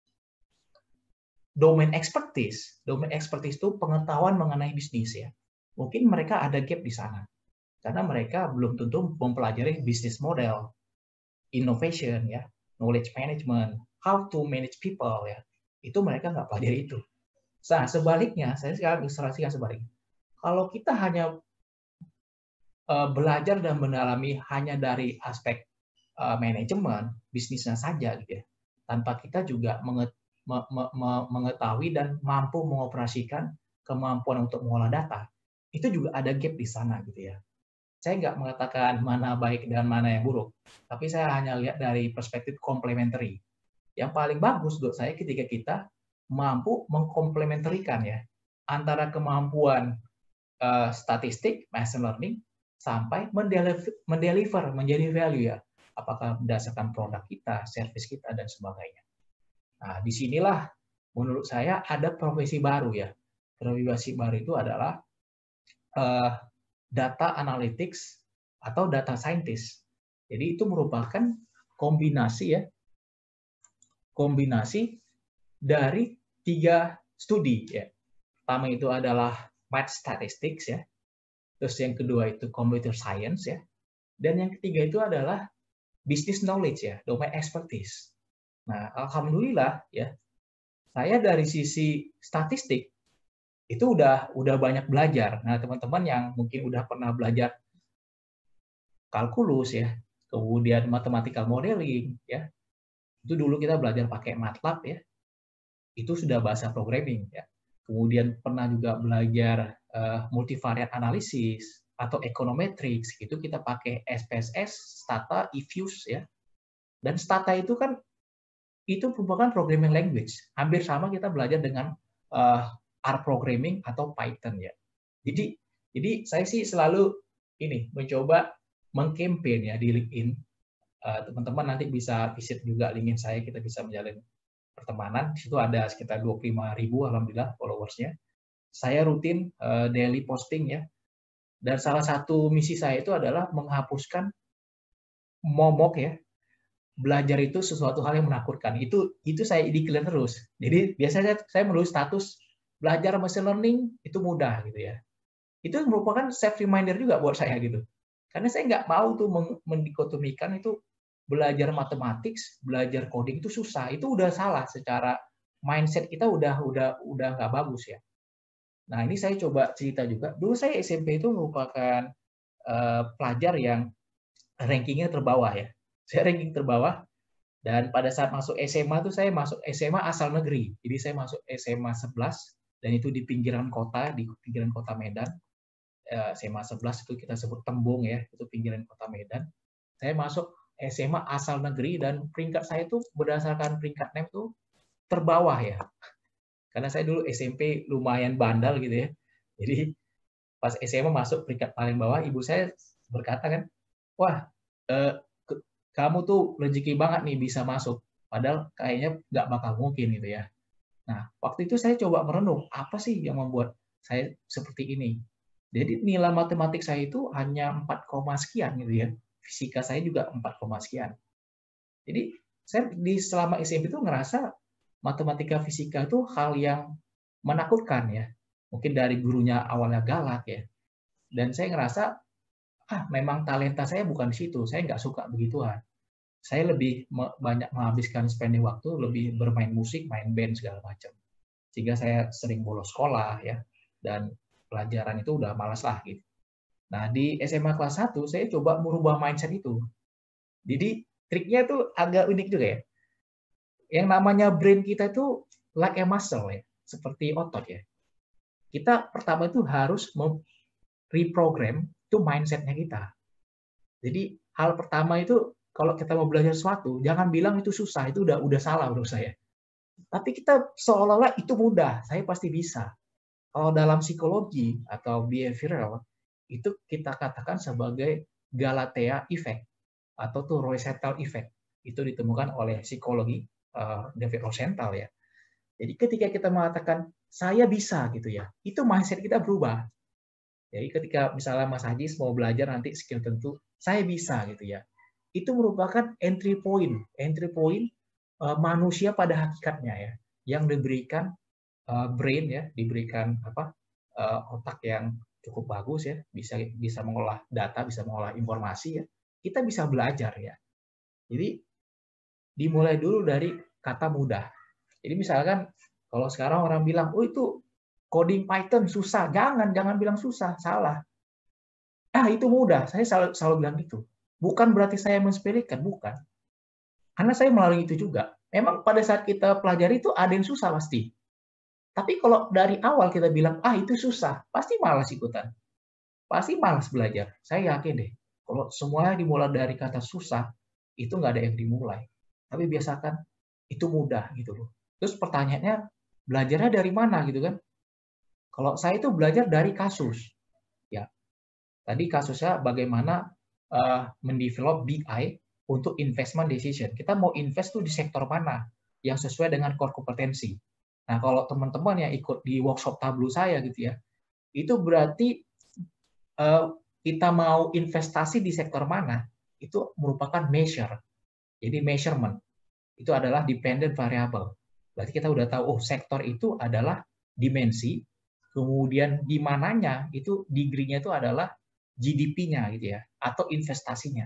domain expertise itu pengetahuan mengenai bisnis ya. Mungkin mereka ada gap di sana. Karena mereka belum tentu mempelajari bisnis model, innovation ya, knowledge management, how to manage people ya. Itu mereka nggak pelajari itu. Nah, sebaliknya, saya sekarang ilustrasikan sebaliknya. Kalau kita hanya belajar dan mendalami hanya dari aspek manajemen bisnisnya saja gitu ya, tanpa kita juga mengetahui dan mampu mengoperasikan kemampuan untuk mengolah data, itu juga ada gap di sana gitu ya. Saya nggak mengatakan mana baik dan mana yang buruk, tapi saya hanya lihat dari perspektif complementary. Yang paling bagus menurut saya ketika kita mampu mengkomplementarikan ya antara kemampuan statistik, machine learning, sampai mendeliver menjadi value ya. Apakah berdasarkan produk kita, service kita, dan sebagainya. Nah, disinilah menurut saya ada profesi baru ya. Profesi baru itu adalah data analytics atau data scientist. Jadi itu merupakan kombinasi ya, kombinasi dari 3 studi ya. Pertama itu adalah math statistics ya. Terus yang kedua itu computer science ya. Dan yang ketiga itu adalah business knowledge ya, domain expertise. Nah, alhamdulillah ya, saya dari sisi statistik itu udah banyak belajar. Nah, teman-teman yang mungkin udah pernah belajar kalkulus ya, kemudian mathematical modeling ya. Itu dulu kita belajar pakai MATLAB ya. Itu sudah bahasa programming ya. Kemudian pernah juga belajar multivariate analysis atau econometrics, itu kita pakai SPSS, Stata, eFuse ya. Dan Stata itu kan itu merupakan programming language. Hampir sama kita belajar dengan R programming atau Python ya. Jadi saya sih selalu ini mencoba mengkampanye ya di LinkedIn. Teman-teman nanti bisa visit juga LinkedIn saya, kita bisa menjalin pertemanan. Di situ ada sekitar 25.000 alhamdulillah followersnya. Saya rutin daily posting ya. Dan salah satu misi saya itu adalah menghapuskan momok ya. Belajar itu sesuatu hal yang menakutkan. Itu saya declare terus. Jadi biasanya saya menulis status belajar machine learning itu mudah gitu ya. Itu merupakan self reminder juga buat saya gitu. Karena saya nggak mau tuh mendikotomikan itu belajar matematik, belajar coding itu susah. Itu udah salah secara mindset kita udah nggak bagus ya. Nah, ini saya coba cerita juga. Dulu saya SMP itu merupakan pelajar yang rankingnya terbawah ya. Saya ranking terbawah dan pada saat masuk SMA itu saya masuk SMA asal negeri. Jadi saya masuk SMA 11 dan itu di pinggiran kota Medan. SMA 11 itu kita sebut Tembung ya, itu pinggiran kota Medan. Saya masuk SMA asal negeri dan peringkat saya itu berdasarkan peringkat NEM itu terbawah ya. Karena saya dulu SMP lumayan bandal gitu ya. Jadi pas SMA masuk peringkat paling bawah, ibu saya berkata kan, wah kamu tuh rezeki banget nih bisa masuk, padahal kayaknya nggak bakal mungkin gitu ya. Nah, waktu itu saya coba merenung, apa sih yang membuat saya seperti ini? Jadi nilai matematik saya itu hanya 4, sekian gitu ya. Fisika saya juga 4, sekian. Jadi saya selama SMP itu ngerasa matematika fisika itu hal yang menakutkan ya. Mungkin dari gurunya awalnya galak ya. Dan saya ngerasa, memang talenta saya bukan di situ. Saya nggak suka begituan. Saya lebih banyak menghabiskan spending waktu, lebih bermain musik, main band segala macam. Sehingga saya sering bolos sekolah ya. Dan pelajaran itu udah malas lah gitu. Nah, di SMA kelas 1 saya coba merubah mindset itu. Jadi triknya tuh agak unik juga ya. Yang namanya brain kita itu like a muscle ya, seperti otot ya. Kita pertama itu harus reprogram itu mindset-nya kita. Jadi hal pertama itu kalau kita mau belajar sesuatu, jangan bilang itu susah, itu udah salah menurut saya. Tapi kita seolah-olah itu mudah, saya pasti bisa. Kalau dalam psikologi atau behavioral, itu kita katakan sebagai Galatea effect atau tuh Rosenthal effect. Itu ditemukan oleh psikologi David Rosenthal ya. Jadi ketika kita mengatakan saya bisa gitu ya, itu mindset kita berubah. Jadi ketika misalnya Mas Haji mau belajar nanti skill tentu, saya bisa gitu ya. Itu merupakan entry point manusia pada hakikatnya ya, yang diberikan brain ya, diberikan otak yang cukup bagus ya, bisa mengolah data, bisa mengolah informasi ya. Kita bisa belajar ya. Jadi dimulai dulu dari kata mudah. Jadi misalkan kalau sekarang orang bilang, oh itu coding Python susah, jangan bilang susah, salah. Itu mudah, saya selalu bilang gitu. Bukan berarti saya mensepelekan, bukan. Karena saya melalui itu juga. Memang pada saat kita pelajari itu ada yang susah pasti. Tapi kalau dari awal kita bilang, itu susah, pasti malas ikutan. Pasti malas belajar. Saya yakin deh, kalau semuanya dimulai dari kata susah, itu nggak ada yang dimulai. Tapi biasakan itu mudah gitu loh. Terus pertanyaannya, belajarnya dari mana gitu kan? Kalau saya itu belajar dari kasus. Ya, tadi kasusnya bagaimana mendevelop BI untuk investment decision. Kita mau invest tuh di sektor mana yang sesuai dengan core kompetensi. Nah, kalau teman-teman yang ikut di workshop Tableau saya gitu ya, itu berarti kita mau investasi di sektor mana, itu merupakan measure. Jadi measurement itu adalah dependent variable. Berarti kita udah tahu, sektor itu adalah dimensi, kemudian di mananya itu degree-nya itu adalah GDP-nya gitu ya, atau investasinya.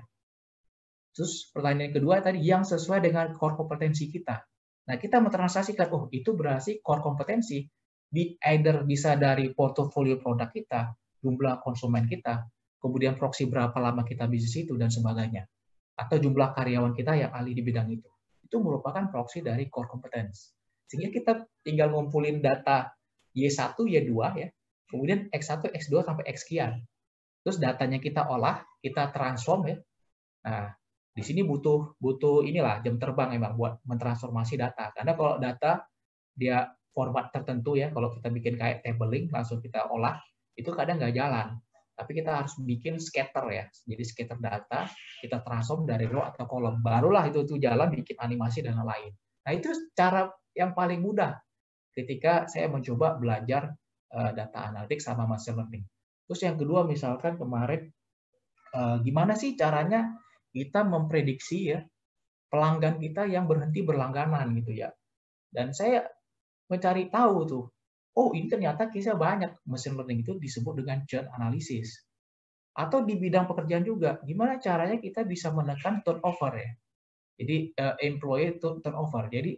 Terus pertanyaan kedua tadi, yang sesuai dengan core kompetensi kita. Nah, kita mentransaksikan, itu berarti core kompetensi, either bisa dari portofolio produk kita, jumlah konsumen kita, kemudian proxy berapa lama kita bisnis itu, dan sebagainya. Atau jumlah karyawan kita yang ahli di bidang itu. Itu merupakan proxy dari core competence. Sehingga kita tinggal ngumpulin data Y1, Y2, ya, kemudian X1, X2, sampai X sekian. Terus datanya kita olah, kita transform, ya. Nah, di sini butuh inilah jam terbang emang buat mentransformasi data. Karena kalau data dia format tertentu ya, kalau kita bikin kayak tabling langsung kita olah, itu kadang nggak jalan. Tapi kita harus bikin scatter ya. Jadi scatter data, kita transform dari row atau kolom. Barulah itu jalan bikin animasi dan lain-lain. Nah, itu cara yang paling mudah ketika saya mencoba belajar data analitik sama machine learning. Terus yang kedua misalkan kemarin gimana sih caranya kita memprediksi ya pelanggan kita yang berhenti berlangganan gitu ya. Dan saya mencari tahu tuh, ini ternyata kisah banyak machine learning itu disebut dengan churn analysis. Atau di bidang pekerjaan juga, gimana caranya kita bisa menekan turnover ya. Jadi employee turnover. Jadi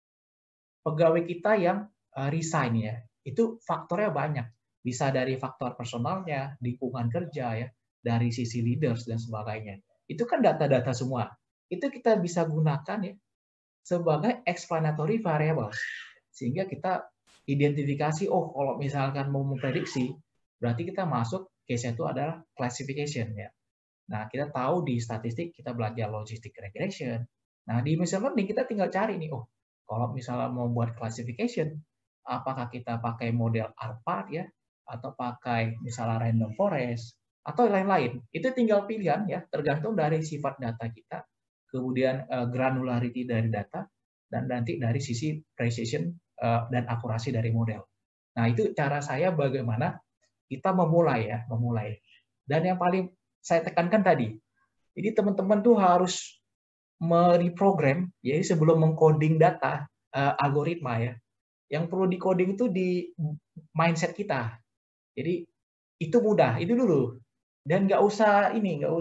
pegawai kita yang resign ya, itu faktornya banyak. Bisa dari faktor personalnya, lingkungan kerja ya, dari sisi leaders dan sebagainya. Itu kan data-data semua. Itu kita bisa gunakan ya sebagai explanatory variables. Sehingga kita identifikasi, kalau misalkan mau memprediksi, berarti kita masuk case itu adalah classification ya. Nah, kita tahu di statistik kita belajar logistic regression. Nah, di machine learning kita tinggal cari nih, kalau misalnya mau buat classification, apakah kita pakai model R-part ya, atau pakai misalnya random forest, atau lain-lain. Itu tinggal pilihan ya, tergantung dari sifat data kita, kemudian granularity dari data, dan nanti dari sisi precision dan akurasi dari model. Nah, itu cara saya bagaimana kita memulai. Dan yang paling saya tekankan tadi, jadi teman-teman tuh harus mereprogram, jadi sebelum mengcoding data, algoritma ya, yang perlu di-coding itu di mindset kita. Jadi itu mudah, itu dulu. Dan nggak usah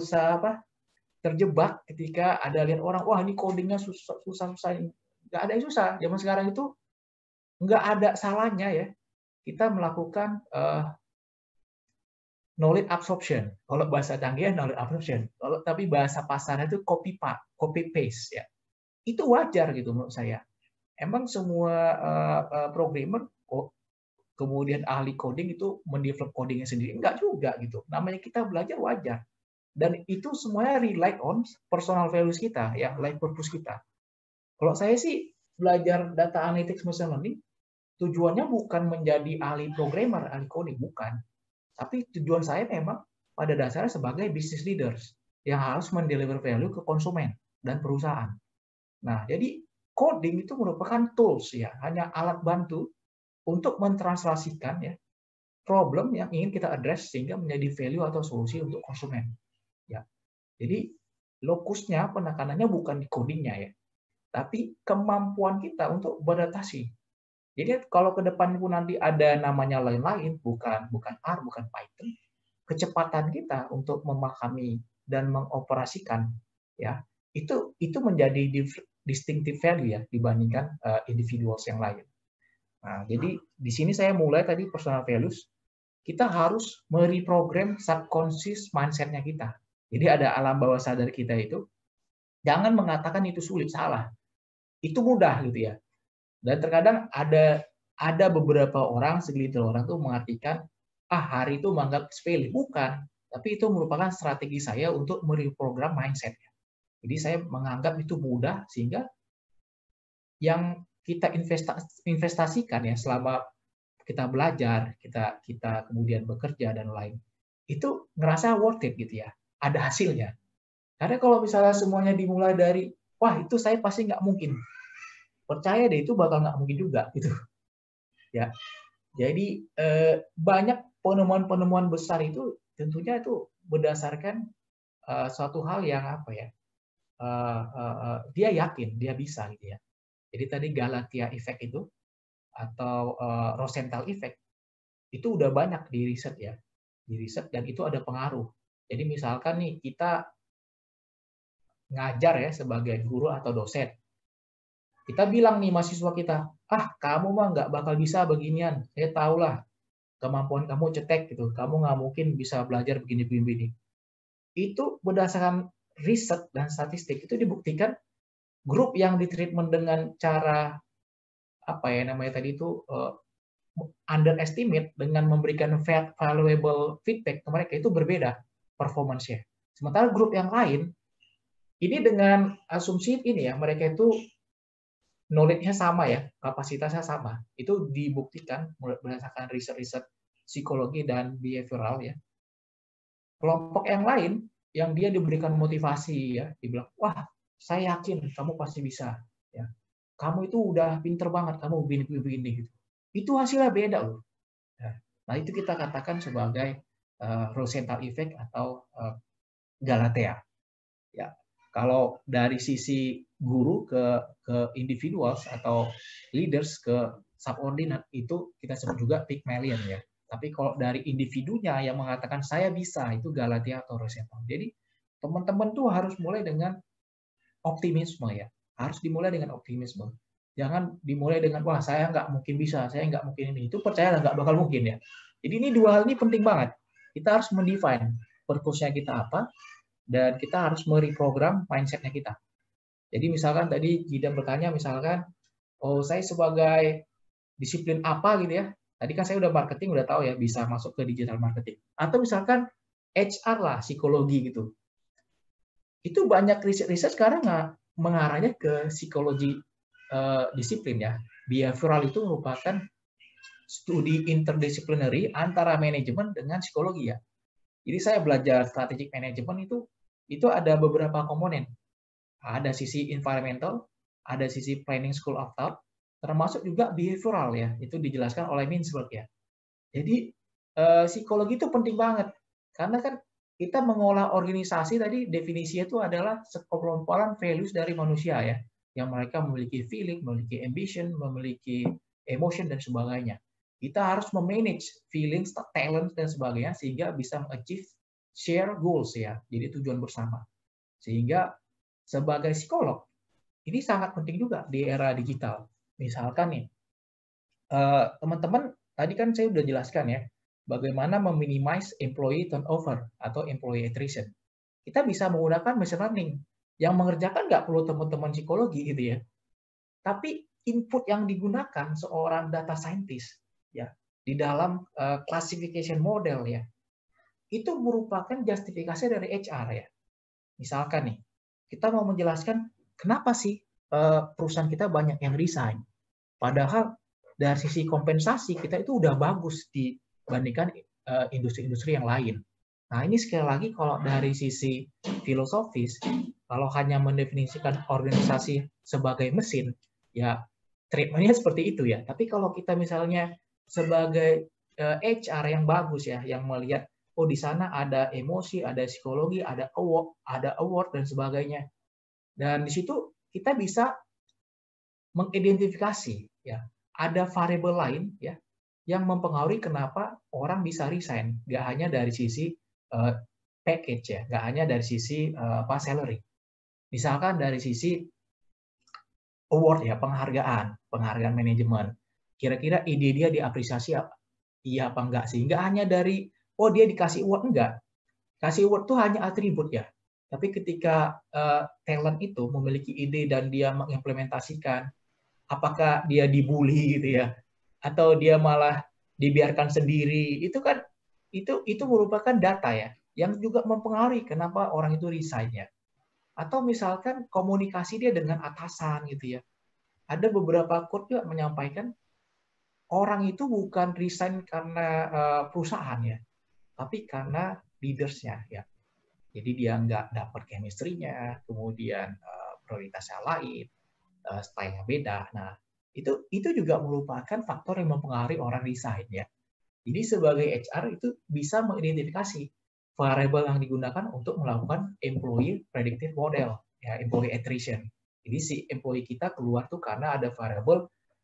terjebak ketika ada lihat orang, wah ini codingnya susah. Nggak ada yang susah. Zaman sekarang itu nggak ada salahnya ya kita melakukan knowledge absorption. Kalau bahasa canggih knowledge absorption. Tapi bahasa pasarnya itu copy paste ya. Itu wajar gitu menurut saya. Emang semua programmer kemudian ahli coding itu mendevelop codingnya sendiri? Enggak juga gitu. Namanya kita belajar wajar. Dan itu semuanya rely on personal values kita, ya, life purpose kita. Kalau saya sih belajar data analytics machine learning, tujuannya bukan menjadi ahli programmer, ahli coding, bukan. Tapi tujuan saya memang pada dasarnya sebagai business leaders yang harus mendeliver value ke konsumen dan perusahaan. Nah, jadi coding itu merupakan tools ya, hanya alat bantu untuk mentranslasikan ya problem yang ingin kita address sehingga menjadi value atau solusi untuk konsumen. Ya. Jadi lokusnya penekanannya bukan di codingnya ya, tapi kemampuan kita untuk beradaptasi. Jadi kalau ke depan pun nanti ada namanya lain-lain, bukan R, bukan Python, kecepatan kita untuk memahami dan mengoperasikan ya itu menjadi distinctive value ya dibandingkan individuals yang lain. Nah, jadi di sini saya mulai tadi personal values, kita harus mereprogram subconscious mindset-nya kita. Jadi ada alam bawah sadar kita itu, jangan mengatakan itu sulit, salah. Itu mudah gitu ya. Dan terkadang ada beberapa orang, segelintir orang tuh mengartikan, hari itu menganggap sepele. Bukan, tapi itu merupakan strategi saya untuk mereprogram mindset-nya. Jadi saya menganggap itu mudah, sehingga yang kita investasikan ya selama kita belajar, kita kemudian bekerja dan lain, itu ngerasa worth it gitu ya, ada hasilnya. Karena kalau misalnya semuanya dimulai dari, wah itu saya pasti nggak mungkin, percaya deh itu bakal nggak mungkin juga gitu. Ya, jadi banyak penemuan-penemuan besar itu tentunya itu berdasarkan suatu hal yang apa ya, dia yakin dia bisa gitu ya. Jadi tadi Galatea Effect itu atau Rosenthal Effect itu udah banyak di riset ya, dan itu ada pengaruh. Jadi misalkan nih kita ngajar ya sebagai guru atau dosen, kita bilang nih mahasiswa kita, kamu mah nggak bakal bisa beginian, saya tahulah kemampuan kamu cetek gitu, kamu nggak mungkin bisa belajar begini. Itu berdasarkan riset dan statistik itu dibuktikan grup yang ditreatment dengan cara apa ya namanya tadi itu underestimate dengan memberikan valuable feedback ke mereka itu berbeda performance-nya. Sementara grup yang lain ini dengan asumsi ini ya mereka itu knowledge-nya sama ya, kapasitasnya sama. Itu dibuktikan berdasarkan riset-riset psikologi dan behavioral ya. Kelompok yang lain yang dia diberikan motivasi ya, dibilang, wah saya yakin kamu pasti bisa. Ya. Kamu itu udah pinter banget, kamu begini gitu. Itu hasilnya beda loh. Nah itu kita katakan sebagai Rosenthal Effect atau Galatea. Ya, kalau dari sisi guru ke individuals atau leaders ke subordinate itu kita sebut juga Pygmalion ya. Tapi kalau dari individunya yang mengatakan saya bisa itu Galatea atau Rosenthal. Jadi teman-teman tuh harus mulai dengan optimisme ya. Harus dimulai dengan optimisme. Jangan dimulai dengan wah saya nggak mungkin bisa, saya nggak mungkin ini. Itu percayalah nggak bakal mungkin ya. Jadi ini dua hal ini penting banget. Kita harus mendefine purpose-nya kita apa dan kita harus mereprogram mindset-nya kita. Jadi misalkan tadi Jidan bertanya misalkan, oh saya sebagai disiplin apa gitu ya. Tadi kan saya udah marketing, udah tahu ya bisa masuk ke digital marketing. Atau misalkan HR lah, psikologi gitu. Itu banyak riset-riset sekarang nggak mengarahnya ke psikologi disiplin ya. Behavioral itu merupakan studi interdisciplinary antara manajemen dengan psikologi ya. Jadi saya belajar strategic management itu ada beberapa komponen. Ada sisi environmental, ada sisi planning school of thought, termasuk juga behavioral ya. Itu dijelaskan oleh Mintzberg ya. Jadi psikologi itu penting banget karena kan kita mengolah organisasi tadi definisinya itu adalah sekumpulan values dari manusia ya, yang mereka memiliki feeling, memiliki ambition, memiliki emotion dan sebagainya. Kita harus memanage feelings, talent dan sebagainya sehingga bisa achieve share goals ya, jadi tujuan bersama. Sehingga sebagai psikolog ini sangat penting juga di era digital. Misalkan nih, teman-teman tadi kan saya udah jelaskan ya, bagaimana meminimize employee turnover atau employee attrition. Kita bisa menggunakan machine learning yang mengerjakan nggak perlu teman-teman psikologi gitu ya. Tapi input yang digunakan seorang data scientist ya di dalam classification model ya, itu merupakan justifikasi dari HR ya. Misalkan nih, kita mau menjelaskan kenapa sih perusahaan kita banyak yang resign. Padahal dari sisi kompensasi kita itu udah bagus dibandingkan industri-industri yang lain. Nah ini sekali lagi kalau dari sisi filosofis, kalau hanya mendefinisikan organisasi sebagai mesin, ya treatmentnya seperti itu ya. Tapi kalau kita misalnya sebagai HR yang bagus ya, yang melihat oh di sana ada emosi, ada psikologi, ada award dan sebagainya. Dan di situ kita bisa mengidentifikasi ya ada variabel lain ya yang mempengaruhi kenapa orang bisa resign, nggak hanya dari sisi package ya, nggak hanya dari sisi salary. Misalkan dari sisi award ya, penghargaan manajemen. Kira-kira ide dia diapresiasi iya apa enggak sih? Nggak hanya dari oh dia dikasih award enggak. Kasih award itu hanya atribut ya. Tapi ketika talent itu memiliki ide dan dia mengimplementasikan, apakah dia dibully gitu ya, atau dia malah dibiarkan sendiri, itu kan itu merupakan data ya, yang juga mempengaruhi kenapa orang itu resign ya. Atau misalkan komunikasi dia dengan atasan gitu ya. Ada beberapa quote juga menyampaikan orang itu bukan resign karena perusahaan ya, tapi karena leaders-nya ya. Jadi dia nggak dapat chemistry-nya, kemudian prioritasnya lain, style-nya beda. Nah, itu juga merupakan faktor yang mempengaruhi orang resign ya. Jadi sebagai HR itu bisa mengidentifikasi variabel yang digunakan untuk melakukan employee predictive model, ya employee attrition. Jadi si employee kita keluar tuh karena ada variabel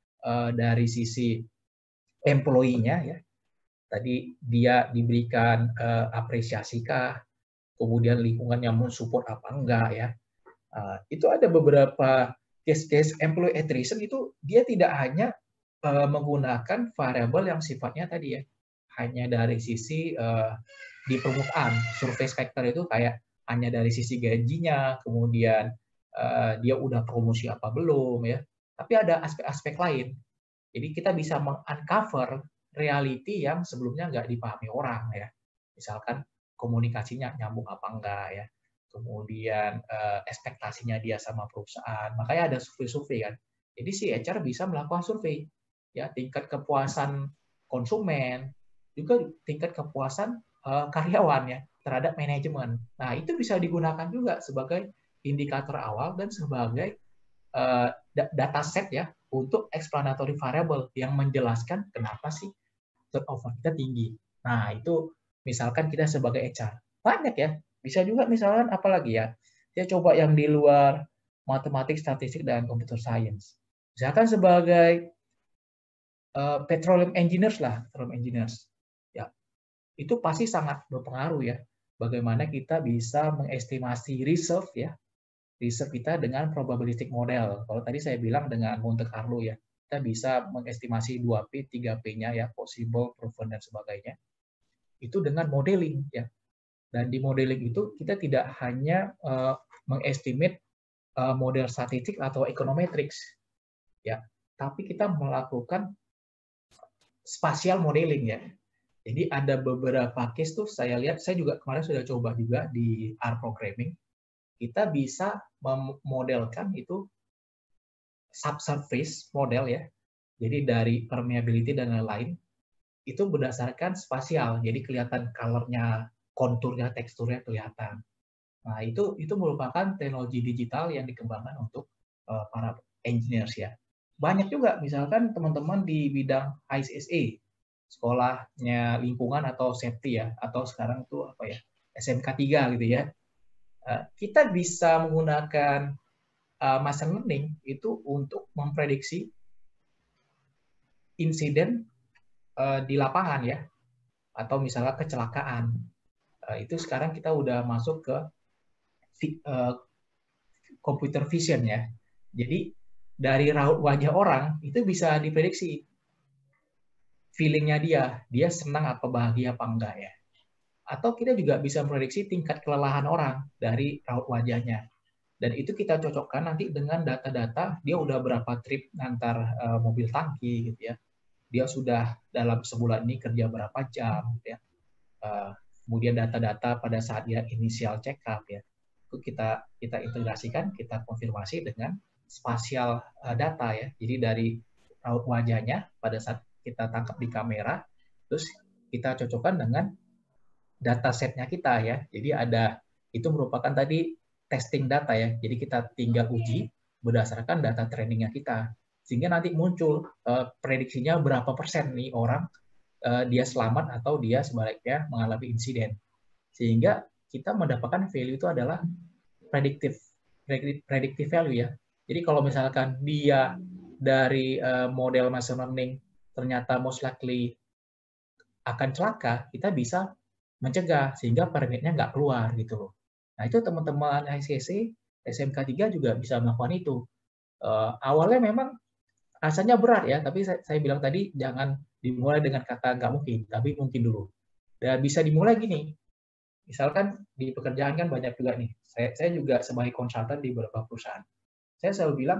dari sisi employee-nya ya. Tadi dia diberikan apresiasi kah, kemudian lingkungannya mensupport apa enggak ya. Itu ada beberapa case-case employee attrition itu dia tidak hanya menggunakan variabel yang sifatnya tadi ya, hanya dari sisi di permukaan. Survei Spectre itu kayak hanya dari sisi gajinya, kemudian dia udah promosi apa belum ya. Tapi ada aspek-aspek lain. Jadi kita bisa meng-uncover reality yang sebelumnya nggak dipahami orang ya. Misalkan komunikasinya nyambung apa enggak ya. Kemudian ekspektasinya dia sama perusahaan. Makanya ada survei-survei kan. Jadi si HR bisa melakukan survei ya, tingkat kepuasan konsumen, juga tingkat kepuasan karyawan ya terhadap manajemen. Nah, itu bisa digunakan juga sebagai indikator awal dan sebagai data set ya untuk explanatory variable yang menjelaskan kenapa sih turnover kita tinggi. Nah, itu misalkan kita sebagai HR. Banyak ya. Bisa juga misalkan apalagi ya. Saya coba yang di luar matematik, statistik, dan computer science. Misalkan sebagai petroleum engineers lah, petroleum engineers. Ya, itu pasti sangat berpengaruh ya. Bagaimana kita bisa mengestimasi reserve ya, reserve kita dengan probabilistic model. Kalau tadi saya bilang dengan Monte Carlo ya, kita bisa mengestimasi 2P, 3P-nya ya, possible, proven, dan sebagainya. Itu dengan modeling ya. Dan di modeling itu kita tidak hanya mengestimate model statistik atau econometrics ya, tapi kita melakukan spatial modeling ya. Jadi ada beberapa case tuh saya lihat, saya juga kemarin sudah coba juga di R programming, kita bisa memodelkan itu subsurface model ya. Jadi dari permeability dan lain-lain itu berdasarkan spasial. Jadi kelihatan color-nya konturnya, teksturnya kelihatan. Nah, itu merupakan teknologi digital yang dikembangkan untuk para engineers ya. Banyak juga misalkan teman-teman di bidang ICSA, sekolahnya lingkungan atau safety ya, atau sekarang itu apa ya, SMK 3 gitu ya. Kita bisa menggunakan machine learning itu untuk memprediksi insiden di lapangan ya, atau misalnya kecelakaan. Itu sekarang kita udah masuk ke computer vision ya. Jadi dari raut wajah orang itu bisa diprediksi feelingnya dia senang apa bahagia apa enggak ya. Atau kita juga bisa memprediksi tingkat kelelahan orang dari raut wajahnya. Dan itu kita cocokkan nanti dengan data-data dia udah berapa trip ngantar mobil tangki gitu ya. Dia sudah dalam sebulan ini kerja berapa jam gitu ya. Kemudian data-data pada saat dia initial check up ya. Itu kita integrasikan, kita konfirmasi dengan spasial data ya. Jadi dari raut wajahnya pada saat kita tangkap di kamera, terus kita cocokkan dengan data setnya kita ya. Jadi itu merupakan tadi testing data ya. Jadi kita tinggal uji berdasarkan data trainingnya kita. Sehingga nanti muncul prediksinya berapa persen nih orang dia selamat atau dia sebaliknya mengalami insiden. Sehingga kita mendapatkan value itu adalah predictive value ya. Jadi kalau misalkan dia dari model machine learning ternyata most likely akan celaka, kita bisa mencegah sehingga permitnya nggak keluar gitu loh. Nah itu teman-teman ICC, SMK 3 juga bisa melakukan itu. Awalnya memang rasanya berat ya, tapi saya bilang tadi jangan dimulai dengan kata nggak mungkin, tapi mungkin dulu. Dan bisa dimulai gini, misalkan di pekerjaan kan banyak juga nih, saya juga sebagai konsultan di beberapa perusahaan. Saya selalu bilang,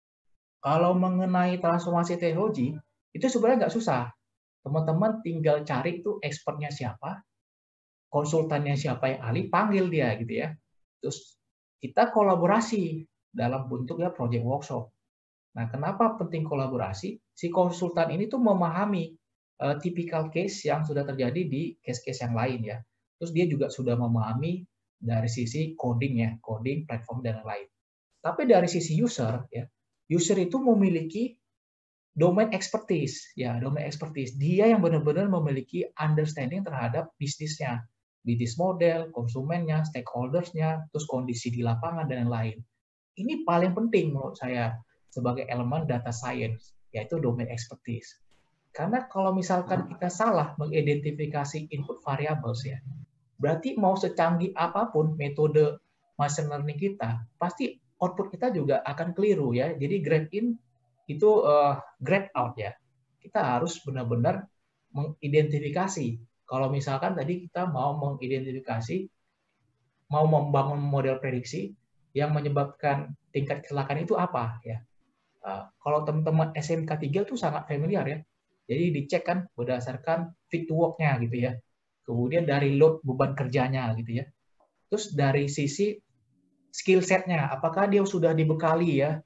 kalau mengenai transformasi teknologi, itu sebenarnya nggak susah. Teman-teman tinggal cari tuh expertnya siapa, konsultannya siapa yang ahli, panggil dia gitu ya. Terus kita kolaborasi dalam bentuknya project workshop. Nah, kenapa penting kolaborasi? Si konsultan ini tuh memahami tipikal case yang sudah terjadi di case-case yang lain ya. Terus dia juga sudah memahami dari sisi coding ya, coding, platform dan lain. Tapi dari sisi user ya, user itu memiliki domain expertise ya, domain expertise. Dia yang benar-benar memiliki understanding terhadap bisnisnya, bisnis model, konsumennya, stakeholdersnya, terus kondisi di lapangan dan lain-lain. Ini paling penting menurut saya sebagai elemen data science, yaitu domain expertise. Karena kalau misalkan kita salah mengidentifikasi input variables ya, berarti mau secanggih apapun metode machine learning kita, pasti output kita juga akan keliru ya. Jadi grade in itu grade out ya. Kita harus benar-benar mengidentifikasi. Kalau misalkan tadi kita mau mengidentifikasi, mau membangun model prediksi yang menyebabkan tingkat kecelakaan itu apa ya. Kalau teman-teman SMK 3 itu sangat familiar ya. Jadi dicek kan berdasarkan fit to work-nya gitu ya. Kemudian dari load beban kerjanya gitu ya. Terus dari sisi skill set-nya, apakah dia sudah dibekali ya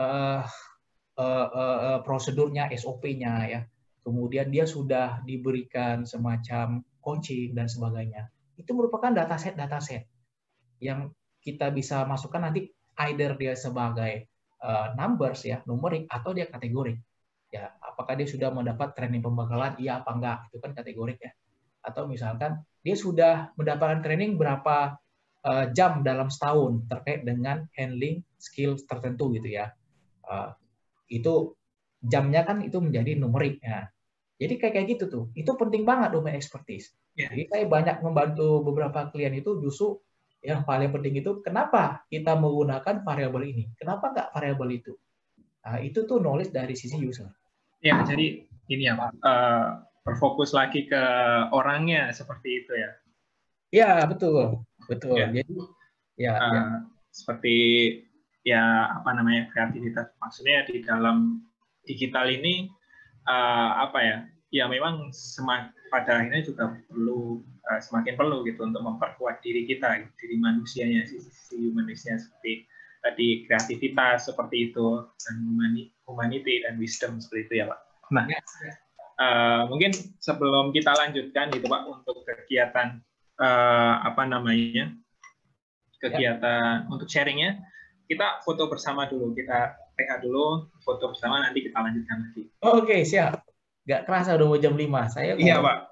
prosedurnya, SOP-nya ya. Kemudian dia sudah diberikan semacam coaching dan sebagainya. Itu merupakan dataset yang kita bisa masukkan nanti either dia sebagai numbers ya, numerik, atau dia kategorik. Ya, apakah dia sudah mendapat training pembekalan, iya apa enggak, itu kan kategorik ya. Atau misalkan dia sudah mendapatkan training berapa jam dalam setahun terkait dengan handling skill tertentu gitu ya. Itu jamnya kan itu menjadi numerik ya. Jadi kayak gitu tuh. Itu penting banget domain expertise. Yeah. Jadi saya banyak membantu beberapa klien itu justru yang paling penting itu kenapa kita menggunakan variabel ini? Kenapa nggak variabel itu? Nah, itu tuh knowledge dari sisi user. Ya, jadi ini ya Pak, berfokus lagi ke orangnya seperti itu ya. Ya, betul. Ya. Jadi ya. Seperti ya apa namanya kreativitas. Maksudnya di dalam digital ini apa ya? Ya memang pada akhirnya juga perlu semakin perlu gitu untuk memperkuat diri kita, diri manusianya, sisi manusia seperti tadi kreativitas seperti itu dan humanity dan wisdom seperti itu ya Pak. Nah, mungkin sebelum kita lanjutkan gitu Pak untuk kegiatan apa namanya kegiatan untuk sharingnya, kita foto bersama dulu, kita PH dulu, foto bersama, nanti kita lanjutkan lagi. Oke, siap. Gak kerasa udah mau jam 5. Saya Iya, ngomong. Pak.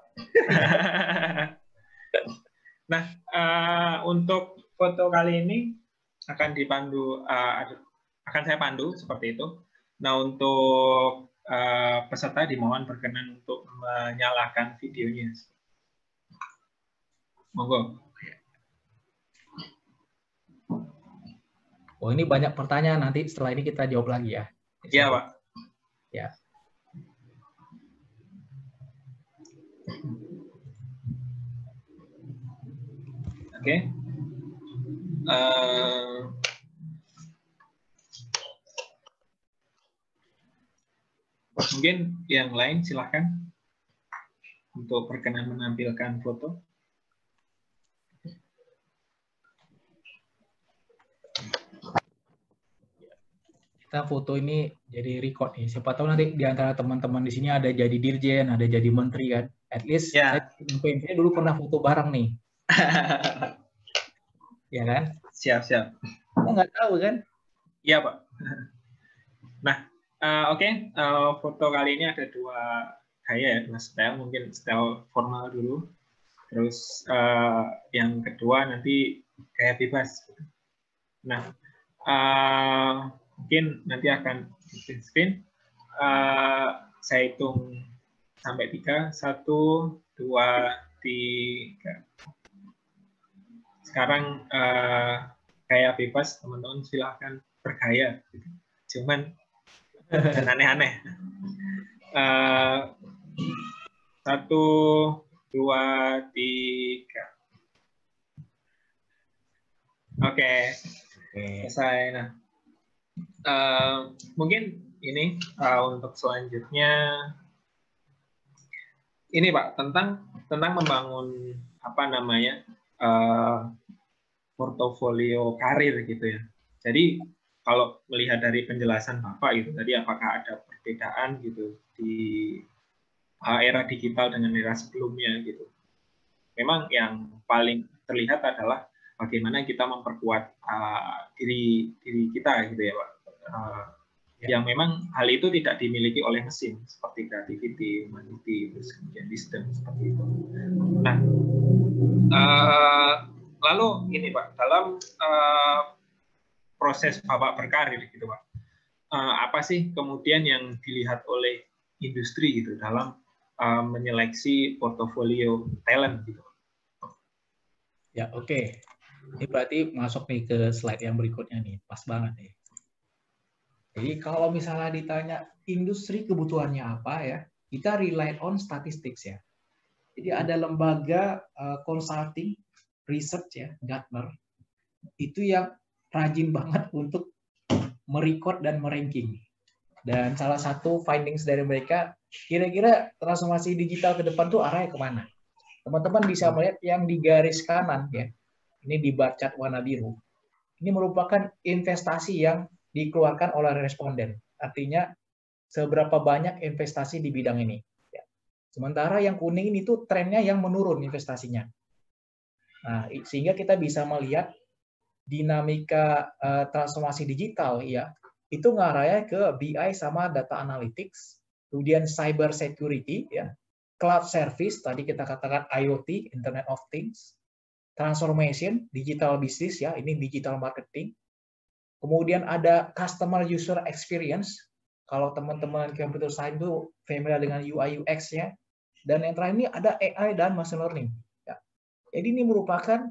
Nah, untuk foto kali ini akan dipandu, akan saya pandu seperti itu. Nah, untuk peserta dimohon berkenan untuk menyalakan videonya. Monggo. Oh, ini banyak pertanyaan, nanti setelah ini kita jawab lagi ya. Iya, Pak. Ya. Oke. Mungkin yang lain silahkan untuk berkenan menampilkan foto. Kita foto ini jadi record nih. Siapa tahu nanti di antara teman-teman di sini ada jadi dirjen, ada jadi menteri kan. At least saya dulu pernah foto bareng nih. Ya kan? Siap. Kita nggak tahu kan? Iya, Pak. Nah, oke. Foto kali ini ada dua gaya ya, dua style. Mungkin style formal dulu. Terus yang kedua nanti gaya bebas. Nah, mungkin nanti akan screen. Saya hitung sampai 3. 1, 2, 3. Sekarang gaya bebas, teman-teman silahkan bergaya. Cuman jangan aneh-aneh. 1, 2, 3. Oke. Selesai. Nah, mungkin ini untuk selanjutnya ini Pak, tentang membangun apa namanya portofolio karir gitu ya. Jadi kalau melihat dari penjelasan Bapak gitu tadi, apakah ada perbedaan gitu di era digital dengan era sebelumnya gitu. Memang yang paling terlihat adalah bagaimana kita memperkuat diri kita gitu ya Pak. Yang memang hal itu tidak dimiliki oleh mesin seperti creativity, humanity, terus kemudian wisdom seperti itu. Nah, lalu ini Pak, dalam proses Bapak berkarir gitu Pak, apa sih kemudian yang dilihat oleh industri gitu dalam menyeleksi portofolio talent gitu? Ya, oke. Ini berarti masuk nih ke slide yang berikutnya nih, pas banget nih. Jadi kalau misalnya ditanya industri kebutuhannya apa ya, kita rely on statistics ya. Jadi ada lembaga consulting research ya, Gartner, itu yang rajin banget untuk merecord dan meranking. Dan salah satu findings dari mereka, kira-kira transformasi digital ke depan tuh arahnya kemana? Teman-teman bisa melihat yang di garis kanan ya, ini di bar chart warna biru. Ini merupakan investasi yang dikeluarkan oleh responden. Artinya seberapa banyak investasi di bidang ini. Sementara yang kuning ini tuh trennya yang menurun investasinya. Nah, sehingga kita bisa melihat dinamika transformasi digital ya, itu ngarahnya ke BI sama data analytics, kemudian cyber security ya, cloud service tadi kita katakan IoT, Internet of Things, transformation, digital business ya, ini digital marketing. Kemudian ada customer user experience. Kalau teman-teman computer science itu familiar dengan UI UX ya. Dan yang terakhir ini ada AI dan machine learning. Ya. Jadi ini merupakan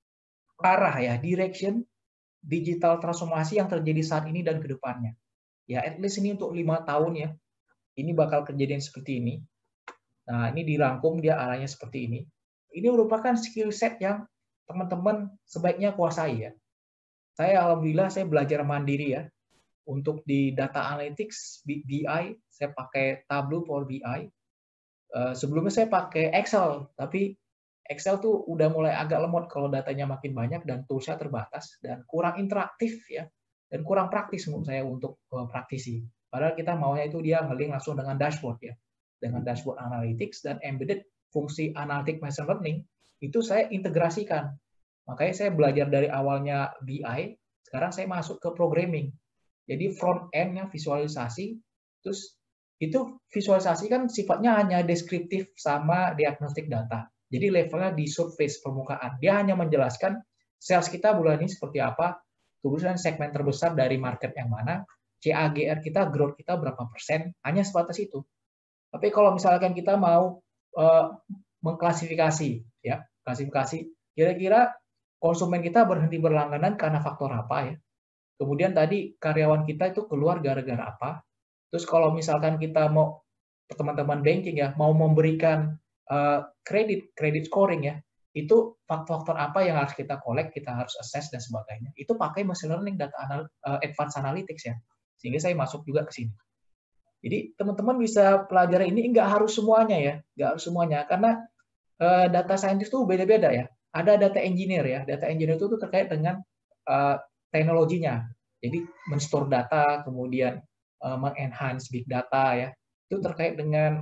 arah ya, direction digital transformasi yang terjadi saat ini dan ke depannya. Ya, at least ini untuk 5 tahun ya. Ini bakal kejadian seperti ini. Nah, ini dirangkum dia arahnya seperti ini. Ini merupakan skill set yang teman-teman sebaiknya kuasai ya. Saya alhamdulillah saya belajar mandiri ya. Untuk di data analytics BI saya pakai Tableau Power BI. Sebelumnya saya pakai Excel, tapi Excel tuh udah mulai agak lemot kalau datanya makin banyak dan toolsnya terbatas dan kurang interaktif ya, dan kurang praktis menurut saya untuk praktisi. Padahal kita maunya itu dia nge-link langsung dengan dashboard ya, dengan dashboard analytics dan embedded fungsi analytic machine learning itu saya integrasikan. Makanya saya belajar dari awalnya BI, sekarang saya masuk ke programming. Jadi front end-nya visualisasi, terus itu visualisasi kan sifatnya hanya deskriptif sama diagnostik data. Jadi levelnya di surface permukaan. Dia hanya menjelaskan sales kita bulan ini seperti apa, kemudian segmen terbesar dari market yang mana, CAGR kita, growth kita berapa persen, hanya sebatas itu. Tapi kalau misalkan kita mau mengklasifikasi, ya, klasifikasi, kira-kira konsumen kita berhenti berlangganan karena faktor apa ya? Kemudian tadi karyawan kita itu keluar gara-gara apa? Terus kalau misalkan kita mau teman-teman banking ya mau memberikan kredit scoring ya, itu faktor-faktor apa yang harus kita collect, kita harus assess dan sebagainya. Itu pakai machine learning, data advanced analytics ya. Sehingga saya masuk juga ke sini. Jadi teman-teman bisa pelajari ini, nggak harus semuanya ya, nggak harus semuanya karena data scientist itu beda-beda ya. Ada data engineer ya, data engineer itu terkait dengan teknologinya. Jadi men-store data, kemudian mengenhance big data ya. Itu terkait dengan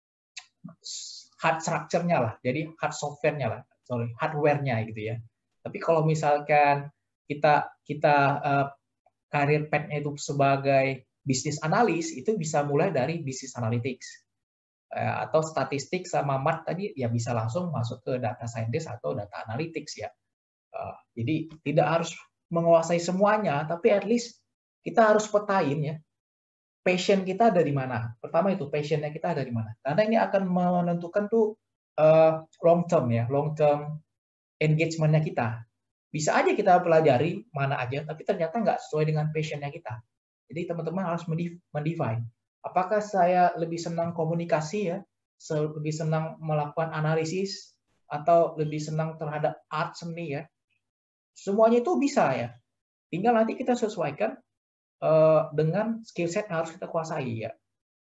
hard structure-nya lah. Jadi hard software-nya lah, hardware-nya gitu ya. Tapi kalau misalkan kita karir path-nya itu sebagai bisnis analis, itu bisa mulai dari bisnis analytics. Atau statistik sama math tadi ya bisa langsung masuk ke data scientist atau data analytics ya. Jadi tidak harus menguasai semuanya, tapi at least kita harus petain ya, passion kita dari mana. Pertama itu passionnya kita dari mana. Karena ini akan menentukan tuh long term ya, long term engagement-nya kita. Bisa aja kita pelajari mana aja, tapi ternyata nggak sesuai dengan passion-nya kita. Jadi teman-teman harus mendefine. Apakah saya lebih senang komunikasi ya, lebih senang melakukan analisis, atau lebih senang terhadap art seni ya. Semuanya itu bisa ya. Tinggal nanti kita sesuaikan dengan skill set yang harus kita kuasai ya.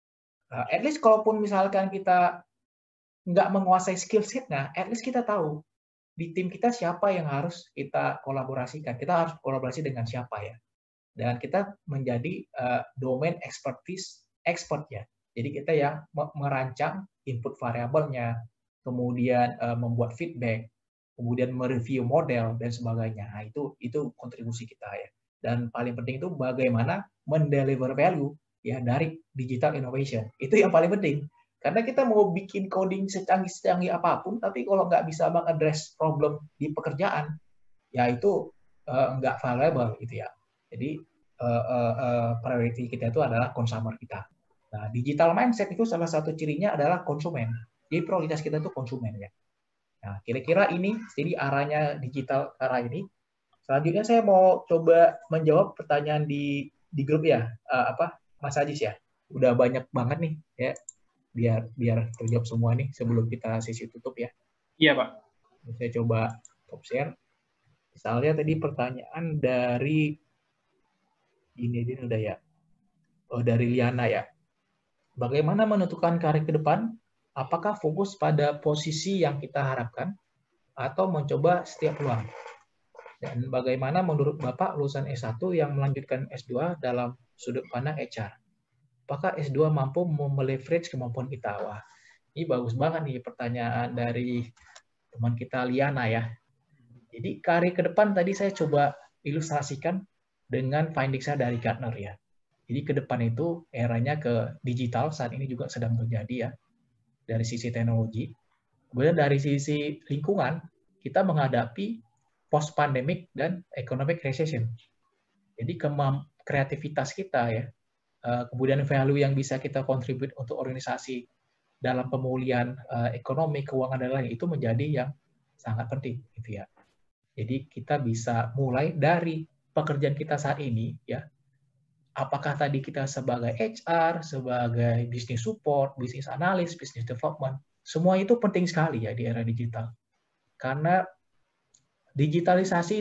At least kalaupun misalkan kita nggak menguasai skill setnya, at least kita tahu di tim kita siapa yang harus kita kolaborasikan. Kita harus kolaborasi dengan siapa ya. Dan kita menjadi domain expertise expert ya. Jadi kita yang merancang input variabelnya, kemudian membuat feedback, kemudian mereview model dan sebagainya. Nah, itu kontribusi kita ya. Dan paling penting itu bagaimana mendeliver value ya dari digital innovation. Itu yang paling penting. Karena kita mau bikin coding secanggih-secanggih apapun, tapi kalau nggak bisa mengadres problem di pekerjaan, ya itu nggak valuable gitu ya. Jadi priority kita itu adalah consumer kita. Nah, digital mindset itu salah satu cirinya adalah konsumen. Jadi prioritas kita itu konsumen ya. Nah, kira-kira ini jadi arahnya digital ke arah ini. Selanjutnya saya mau coba menjawab pertanyaan di grup ya, Mas Ajis ya. Udah banyak banget nih ya, biar terjawab semua nih sebelum kita sesi tutup ya. Iya Pak. Saya coba top share. Misalnya tadi pertanyaan dari ini udah ya, dari Liana ya. Bagaimana menentukan karir ke depan? Apakah fokus pada posisi yang kita harapkan atau mencoba setiap peluang? Dan bagaimana menurut Bapak lulusan S1 yang melanjutkan S2 dalam sudut pandang HR? Apakah S2 mampu meleverage kemampuan kita? Wah, ini bagus banget nih pertanyaan dari teman kita Liana ya. Jadi karir ke depan tadi saya coba ilustrasikan dengan finding saya dari Gartner ya. Jadi ke depan itu eranya ke digital saat ini juga sedang terjadi ya. Dari sisi teknologi. Kemudian dari sisi lingkungan, kita menghadapi post-pandemic dan economic recession. Jadi kreativitas kita ya, kemudian value yang bisa kita contribute untuk organisasi dalam pemulihan ekonomi, keuangan, dan lain itu menjadi yang sangat penting. Gitu ya. Jadi kita bisa mulai dari pekerjaan kita saat ini ya. Apakah tadi kita sebagai HR, sebagai business support, business analyst, business development, semua itu penting sekali ya di era digital. Karena digitalisasi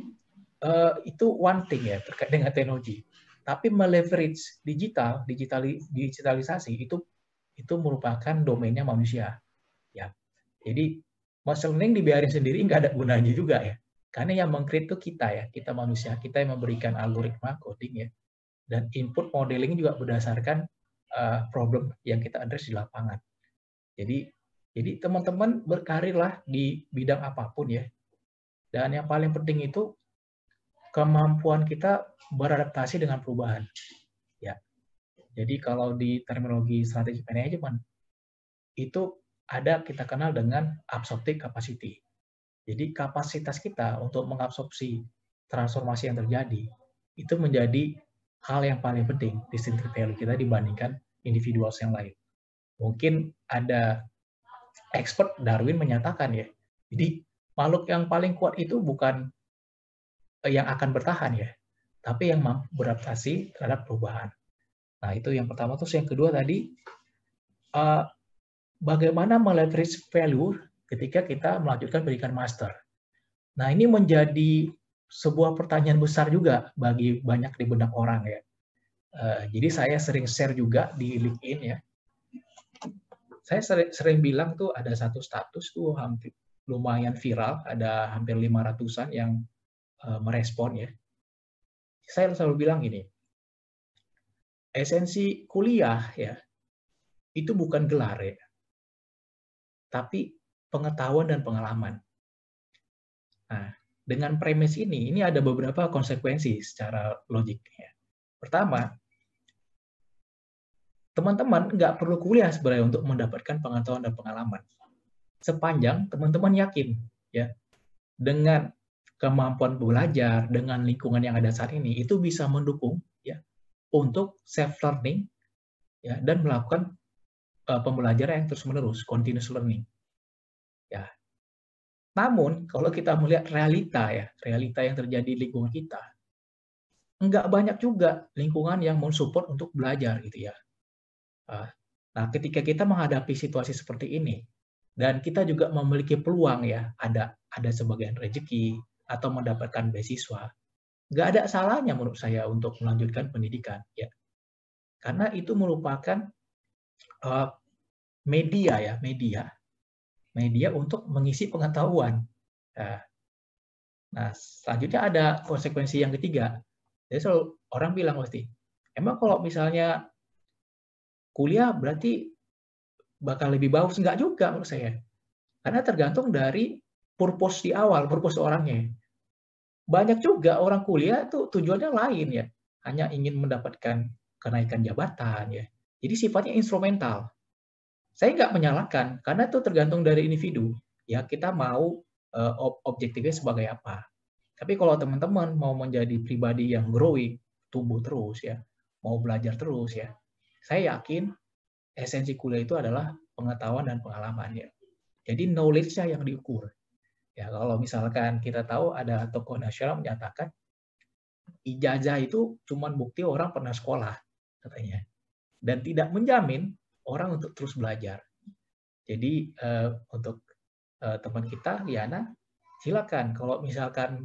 itu one thing ya terkait dengan teknologi. Tapi meleverage digitalisasi itu merupakan domainnya manusia. Ya. Jadi machine learning dibiarin sendiri nggak ada gunanya juga ya. Karena yang meng-create itu kita manusia, kita yang memberikan algoritma, coding ya. Dan input modeling juga berdasarkan problem yang kita address di lapangan. Jadi Jadi teman-teman berkarirlah di bidang apapun ya. Dan yang paling penting itu kemampuan kita beradaptasi dengan perubahan. Ya. Jadi kalau di terminologi strategi manajemen itu ada kita kenal dengan absorptive capacity. Jadi kapasitas kita untuk mengabsorpsi transformasi yang terjadi itu menjadi hal yang paling penting distinctive value kita dibandingkan individual yang lain. Mungkin ada expert Darwin menyatakan ya, jadi makhluk yang paling kuat itu bukan yang akan bertahan ya, tapi yang mampu beradaptasi terhadap perubahan. Nah itu yang pertama. Terus yang kedua tadi, bagaimana meleverage value ketika kita melanjutkan pendidikan master. Nah ini menjadi sebuah pertanyaan besar juga bagi banyak di benak orang ya. Jadi saya sering share juga di LinkedIn ya. Saya sering bilang tuh ada satu status tuh hampir lumayan viral, ada hampir 500-an yang merespon ya. Saya selalu bilang gini, esensi kuliah ya itu bukan gelar ya, tapi pengetahuan dan pengalaman. Nah, dengan premis ini ada beberapa konsekuensi secara logiknya. Pertama, teman-teman nggak perlu kuliah sebenarnya untuk mendapatkan pengetahuan dan pengalaman. Sepanjang teman-teman yakin ya dengan kemampuan belajar, dengan lingkungan yang ada saat ini, itu bisa mendukung ya untuk self-learning ya, dan melakukan pembelajaran yang terus-menerus, continuous learning. Ya. Namun, kalau kita melihat realita ya, realita yang terjadi di lingkungan kita, nggak banyak juga lingkungan yang mensupport untuk belajar gitu ya. Nah, ketika kita menghadapi situasi seperti ini, dan kita juga memiliki peluang ya, ada sebagian rezeki atau mendapatkan beasiswa, nggak ada salahnya menurut saya untuk melanjutkan pendidikan ya, karena itu merupakan media untuk mengisi pengetahuan. Nah, selanjutnya ada konsekuensi yang ketiga. Jadi selalu orang bilang pasti, emang kalau misalnya kuliah berarti bakal lebih bagus? Enggak juga menurut saya. Karena tergantung dari purpose di awal, purpose orangnya. Banyak juga orang kuliah tuh tujuannya lain ya, hanya ingin mendapatkan kenaikan jabatan ya. Jadi sifatnya instrumental. Saya nggak menyalahkan, karena itu tergantung dari individu. Ya kita mau objektifnya sebagai apa. Tapi kalau teman-teman mau menjadi pribadi yang growing, tumbuh terus ya, mau belajar terus ya, saya yakin esensi kuliah itu adalah pengetahuan dan pengalaman ya. Jadi knowledge-nya yang diukur. Ya kalau misalkan kita tahu ada tokoh nasional menyatakan ijazah itu cuma bukti orang pernah sekolah katanya, dan tidak menjamin orang untuk terus belajar. Jadi untuk teman kita Liana, silakan kalau misalkan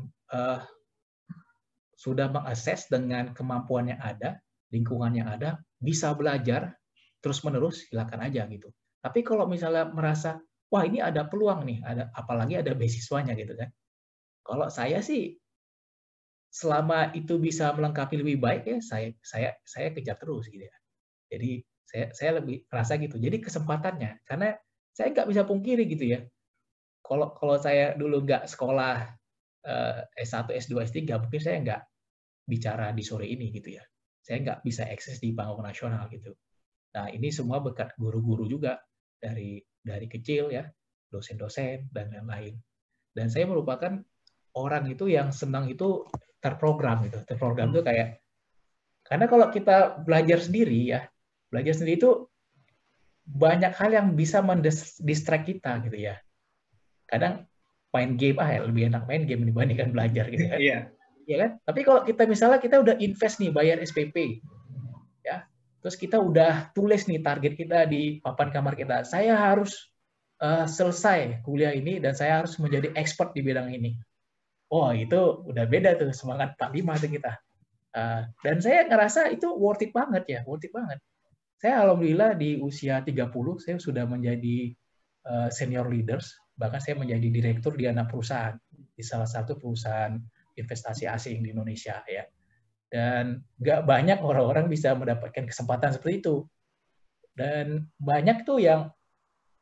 sudah mengakses dengan kemampuan yang ada, lingkungan yang ada, bisa belajar terus-menerus, silakan aja gitu. Tapi kalau misalnya merasa, wah ini ada peluang nih, apalagi ada beasiswanya gitu kan. Kalau saya sih, selama itu bisa melengkapi lebih baik ya, saya kejar terus gitu ya. Jadi saya lebih merasa gitu. Jadi kesempatannya, karena saya nggak bisa pungkiri gitu ya. Kalau saya dulu nggak sekolah S1, S2, S3, mungkin saya nggak bicara di sore ini gitu ya. Saya nggak bisa akses di panggung nasional gitu. Nah ini semua berkat guru-guru juga dari kecil ya, dosen-dosen dan lain-lain. Dan saya merupakan orang itu yang senang itu terprogram gitu. Terprogram itu kayak, karena kalau kita belajar sendiri itu banyak hal yang bisa mendistract kita gitu ya. Kadang main game lebih enak main game dibandingkan belajar gitu kan. Iya. Ya kan? Tapi kalau kita misalnya kita udah invest nih bayar SPP ya. Terus kita udah tulis nih target kita di papan kamar kita. Saya harus selesai kuliah ini dan saya harus menjadi expert di bidang ini. Oh, itu udah beda tuh semangat 45 tuh kita. Dan saya ngerasa itu worth it banget ya, worth it banget. Saya alhamdulillah di usia 30 saya sudah menjadi senior leaders, bahkan saya menjadi direktur di anak perusahaan, di salah satu perusahaan investasi asing di Indonesia ya. Dan nggak banyak orang-orang bisa mendapatkan kesempatan seperti itu. Dan banyak tuh yang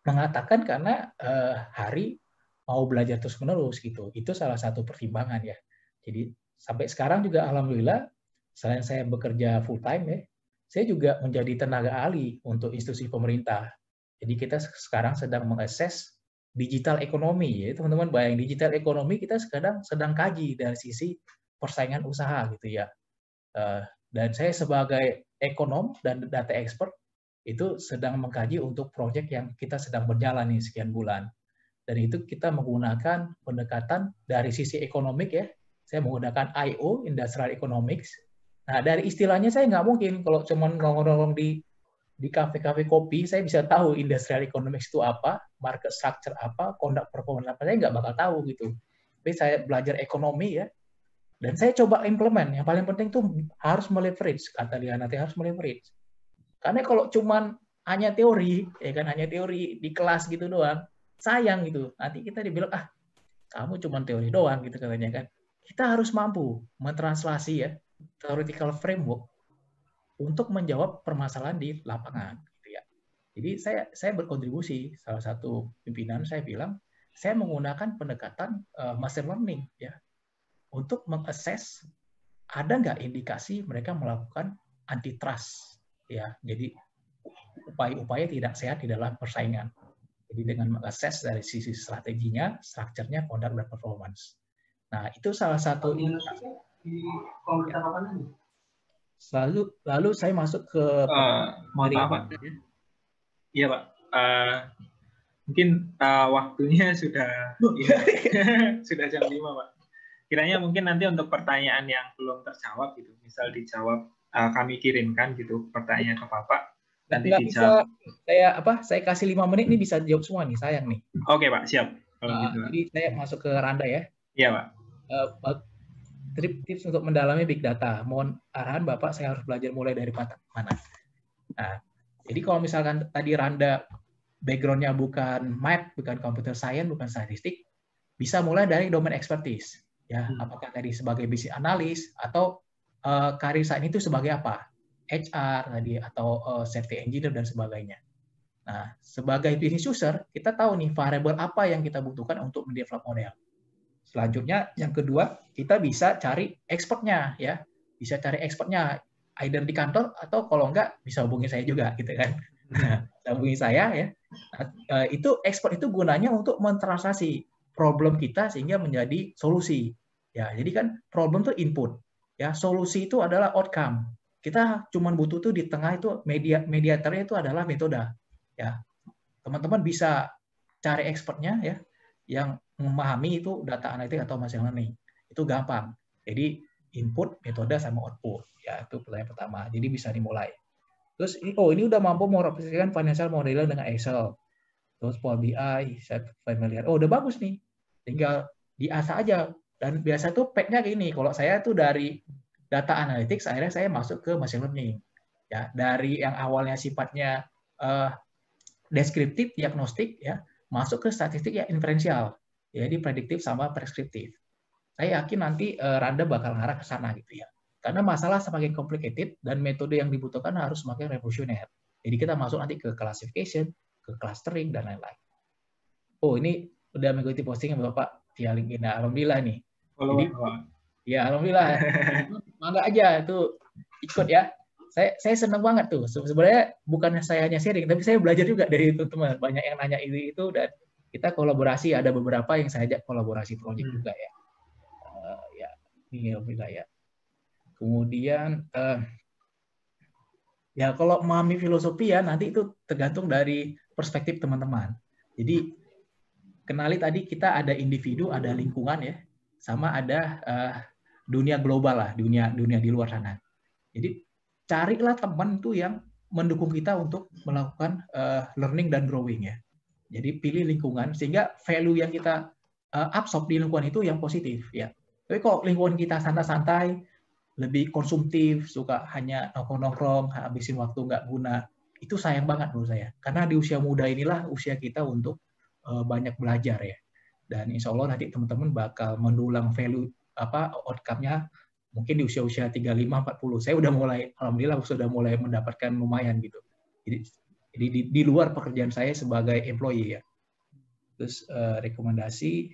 mengatakan karena Hari mau belajar terus-menerus gitu. Itu salah satu pertimbangan ya. Jadi sampai sekarang juga alhamdulillah selain saya bekerja full time ya, saya juga menjadi tenaga ahli untuk institusi pemerintah. Jadi kita sekarang sedang mengakses digital ekonomi ya. Teman-teman bayang digital ekonomi kita sedang kaji dari sisi persaingan usaha gitu ya. Dan saya sebagai ekonom dan data expert itu sedang mengkaji untuk proyek yang kita sedang berjalan nih sekian bulan. Dan itu kita menggunakan pendekatan dari sisi ekonomik ya. Saya menggunakan IO, Industrial Economics. Nah, dari istilahnya saya nggak mungkin kalau cuma ngomong-ngomong di kafe-kafe kopi, saya bisa tahu Industrial Economics itu apa, market structure apa, conduct performance apa, saya nggak bakal tahu gitu. Tapi saya belajar ekonomi ya, dan saya coba implement. Yang paling penting tuh harus meleverage, kata dia nanti harus meleverage. Karena kalau cuman hanya teori, ya kan hanya teori di kelas gitu doang, sayang gitu. Nanti kita dibilang kamu cuma teori doang gitu katanya kan. Kita harus mampu mentranslasi ya theoretical framework untuk menjawab permasalahan di lapangan gitu ya. Jadi saya berkontribusi, salah satu pimpinan saya bilang saya menggunakan pendekatan machine learning ya untuk mengakses ada nggak indikasi mereka melakukan antitrust ya. Jadi upaya-upaya tidak sehat di dalam persaingan. Jadi dengan mengakses dari sisi strateginya, strukturnya, conduct dan performance. Nah, itu salah satu di komputer apa nih? Lalu saya masuk ke mohon maaf, Pak. Iya, Pak. Mungkin waktunya sudah sudah jam 5, Pak. Kiranya mungkin nanti untuk pertanyaan yang belum terjawab gitu, misal dijawab kami kirimkan gitu pertanyaan ke Bapak. Nanti dijawab. Saya kasih 5 menit nih bisa jawab semua nih, sayang nih. Oke, Pak, siap. Kalau gitu. Jadi saya masuk ke Randa ya. Iya, Pak. Tips untuk mendalami big data. Mohon arahan Bapak, saya harus belajar mulai dari mana. Nah, jadi kalau misalkan tadi Randa background-nya bukan math, bukan computer science, bukan statistik, bisa mulai dari domain expertise. Ya, apakah tadi sebagai business analis atau karir saat itu sebagai apa? HR tadi atau safety engineer dan sebagainya. Nah, sebagai business user, kita tahu nih variabel apa yang kita butuhkan untuk mendevelop model. Selanjutnya, yang kedua, kita bisa cari expertnya ya. Bisa cari expertnya either di kantor atau kalau enggak bisa hubungi saya juga gitu kan. Nah, hubungi saya ya. Nah, itu expert itu gunanya untuk mentranslasi problem kita sehingga menjadi solusi. Ya, jadi kan problem itu input, ya solusi itu adalah outcome. Kita cuma butuh tuh di tengah itu mediatornya itu adalah metode. Ya, teman-teman bisa cari expertnya ya, yang memahami itu data analitik atau machine learning. Itu gampang. Jadi input, metode sama output. Ya, itu pertanyaan pertama. Jadi bisa dimulai. Terus ini udah mampu mengoperasikan financial modeling dengan Excel. Terus Power BI, saya familiar. Udah bagus nih. Tinggal diasah aja. Dan biasa tuh pack-nya gini. Kalau saya tuh dari data analytics, akhirnya saya masuk ke machine learning. Ya, dari yang awalnya sifatnya deskriptif, diagnostik, ya, masuk ke statistik ya inferensial. Jadi prediktif sama preskriptif. Saya yakin nanti Randa bakal ngarah ke sana gitu ya. Karena masalah semakin complicated dan metode yang dibutuhkan harus semakin revolusioner. Jadi kita masuk nanti ke classification, ke clustering, dan lain-lain. Ini udah mengikuti postingan Bapak via LinkedIn. Nah, alhamdulillah nih. Jadi, ya alhamdulillah. Mangga aja tuh ikut ya. Saya senang banget tuh. Sebenarnya bukannya saya hanya sharing, tapi saya belajar juga dari teman-teman. Banyak yang nanya itu dan kita kolaborasi. Ada beberapa yang saya ajak kolaborasi proyek juga ya. Ya, ini alhamdulillah ya. Kemudian ya kalau memahami filosofi ya nanti itu tergantung dari perspektif teman-teman. Jadi kenali tadi kita ada individu, ada lingkungan ya, sama ada dunia global lah, dunia di luar sana. Jadi carilah teman tuh yang mendukung kita untuk melakukan learning dan growing ya. Jadi pilih lingkungan sehingga value yang kita absorb di lingkungan itu yang positif ya. Tapi kalau lingkungan kita santai-santai, lebih konsumtif, suka hanya nongkrong-nongkrong, habisin waktu nggak guna, itu sayang banget menurut saya. Karena di usia muda inilah usia kita untuk banyak belajar ya. Dan insya Allah nanti teman-teman bakal mendulang value outcome-nya mungkin di usia-usia 35-40. Saya udah mulai, alhamdulillah sudah mulai mendapatkan lumayan gitu. Jadi Jadi di luar pekerjaan saya sebagai employee ya. Terus rekomendasi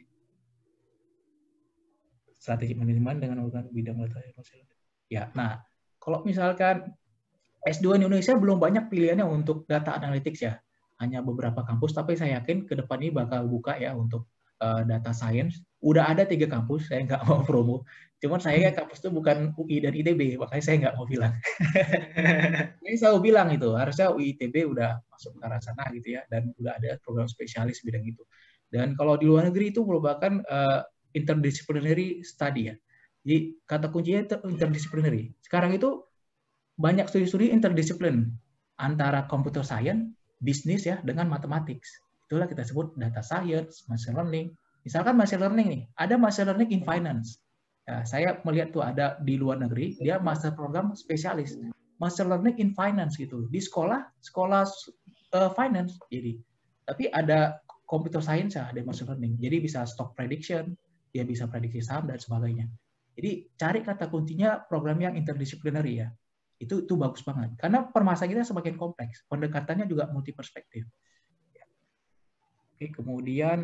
strategi manajemen dengan menggunakan bidang data. Ya, nah kalau misalkan S2 di Indonesia belum banyak pilihannya untuk data analytics ya. Hanya beberapa kampus, tapi saya yakin ke depan ini bakal buka ya untuk data science. Udah ada 3 kampus, saya nggak mau promo. Cuman saya kampus itu bukan UI dan ITB, makanya saya nggak mau bilang. Ini selalu bilang itu, harusnya UI ITB udah masuk ke arah sana gitu ya, dan udah ada program spesialis bidang itu. Dan kalau di luar negeri itu merupakan interdisciplinary study ya. Jadi kata kuncinya interdisciplinary. Sekarang itu banyak studi-studi interdisiplin antara computer science, bisnis ya, dengan matematik. Itulah kita sebut data science, machine learning. Misalkan machine learning nih, ada machine learning in finance. Ya, saya melihat tuh ada di luar negeri, dia master program spesialis machine learning in finance gitu. Di sekolah finance. Jadi, tapi ada computer science ya, ada machine learning. Jadi bisa stock prediction, dia bisa prediksi saham dan sebagainya. Jadi cari kata kuncinya program yang interdisciplinary ya. Itu bagus banget. Karena permasalahan kita semakin kompleks. Pendekatannya juga multi perspektif. Oke, kemudian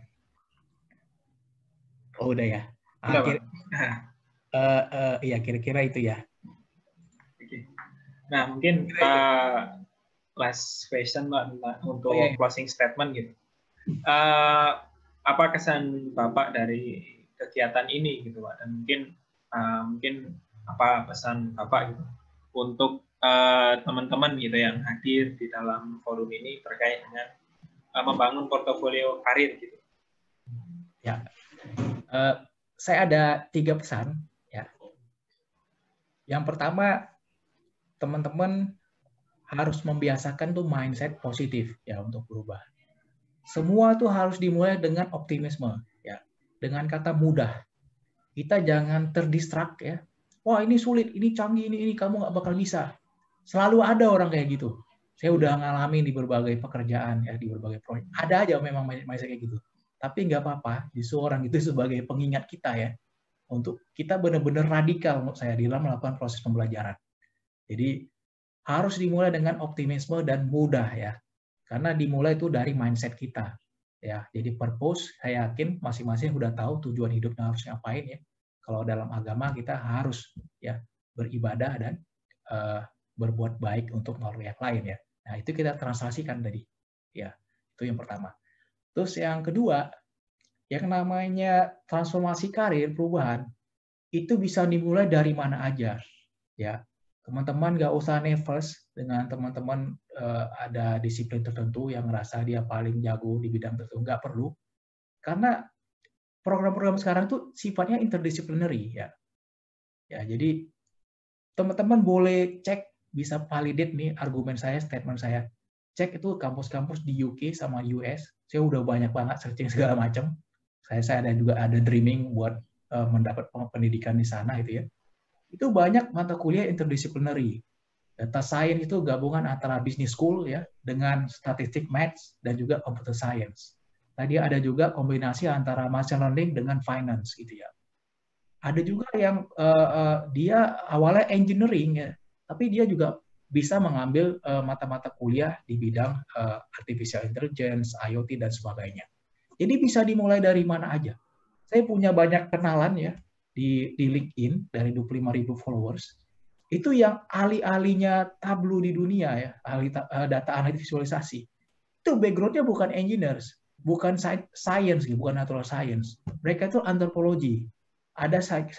udah ya. Iya, kira-kira itu ya. Nah, mungkin last question Mbak untuk closing statement gitu. Apa kesan Bapak dari kegiatan ini gitu Pak? Dan mungkin apa pesan Bapak gitu untuk teman-teman gitu yang hadir di dalam forum ini terkait dengan membangun portofolio karir gitu. Ya, saya ada 3 pesan ya. Yang pertama, teman-teman harus membiasakan tuh mindset positif ya untuk berubah. Semua tuh harus dimulai dengan optimisme ya, dengan kata mudah. Kita jangan terdistrak ya. Wah ini sulit, ini canggih, ini kamu nggak bakal bisa. Selalu ada orang kayak gitu. Saya udah ngalamin di berbagai pekerjaan ya, di berbagai proyek. Ada aja memang mindset kayak gitu. Tapi nggak apa-apa, justru orang itu sebagai pengingat kita ya, untuk kita benar-benar radikal menurut saya dalam melakukan proses pembelajaran. Jadi harus dimulai dengan optimisme dan mudah ya, karena dimulai itu dari mindset kita ya. Jadi purpose, saya yakin masing-masing udah tahu tujuan hidupnya harus ngapain ya. Kalau dalam agama kita harus ya beribadah dan berbuat baik untuk menolong yang lain ya. Nah itu kita translasikan tadi ya, itu yang pertama. Terus yang kedua, yang namanya transformasi karir, perubahan, itu bisa dimulai dari mana aja ya. Teman-teman nggak usah nervous dengan teman-teman ada disiplin tertentu yang ngerasa dia paling jago di bidang tertentu. Nggak perlu. Karena program-program sekarang tuh sifatnya interdisciplinary ya. Ya, jadi teman-teman boleh cek, bisa validate nih argumen saya, statement saya. Cek itu kampus-kampus di UK sama US. Saya udah banyak banget searching segala macam. Saya ada dreaming buat mendapat pendidikan di sana gitu ya. Itu banyak mata kuliah interdisciplinary. Data science itu gabungan antara business school ya dengan statistik maths dan juga computer science. Tadi ada juga kombinasi antara machine learning dengan finance gitu ya. Ada juga yang dia awalnya engineering ya, tapi dia juga bisa mengambil mata-mata kuliah di bidang artificial intelligence, IoT dan sebagainya. Jadi bisa dimulai dari mana aja. Saya punya banyak kenalan ya di LinkedIn dari 25.000 followers. Itu yang ahli-ahlinya Tableau di dunia ya, ahli data analitik visualisasi. Itu background-nya bukan engineers, bukan science, bukan natural science. Mereka itu antropologi, ada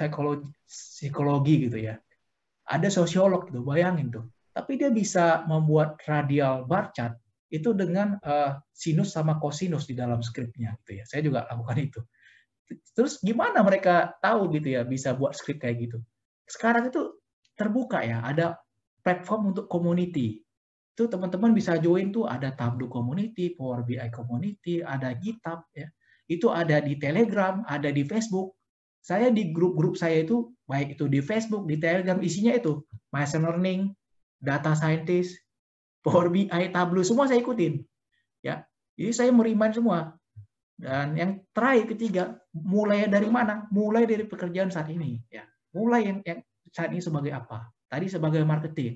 psikologi gitu ya, ada sosiolog gitu, bayangin tuh. Tapi dia bisa membuat radial bar chart itu dengan sinus sama kosinus di dalam skripnya gitu ya. Saya juga lakukan itu. Terus gimana mereka tahu gitu ya bisa buat skrip kayak gitu? Sekarang itu terbuka ya, ada platform untuk community. Itu teman-teman bisa join tuh, ada Tableau community, Power BI community, ada GitHub ya. Itu ada di Telegram, ada di Facebook. Saya di grup-grup saya itu baik itu di Facebook, di Telegram, isinya itu machine learning, data scientist, Power BI, Tableau, semua saya ikutin. Ya. Jadi saya merimain semua. Dan yang terakhir ketiga, mulai dari mana? Mulai dari pekerjaan saat ini ya. Mulai yang saat ini sebagai apa? Tadi sebagai marketing.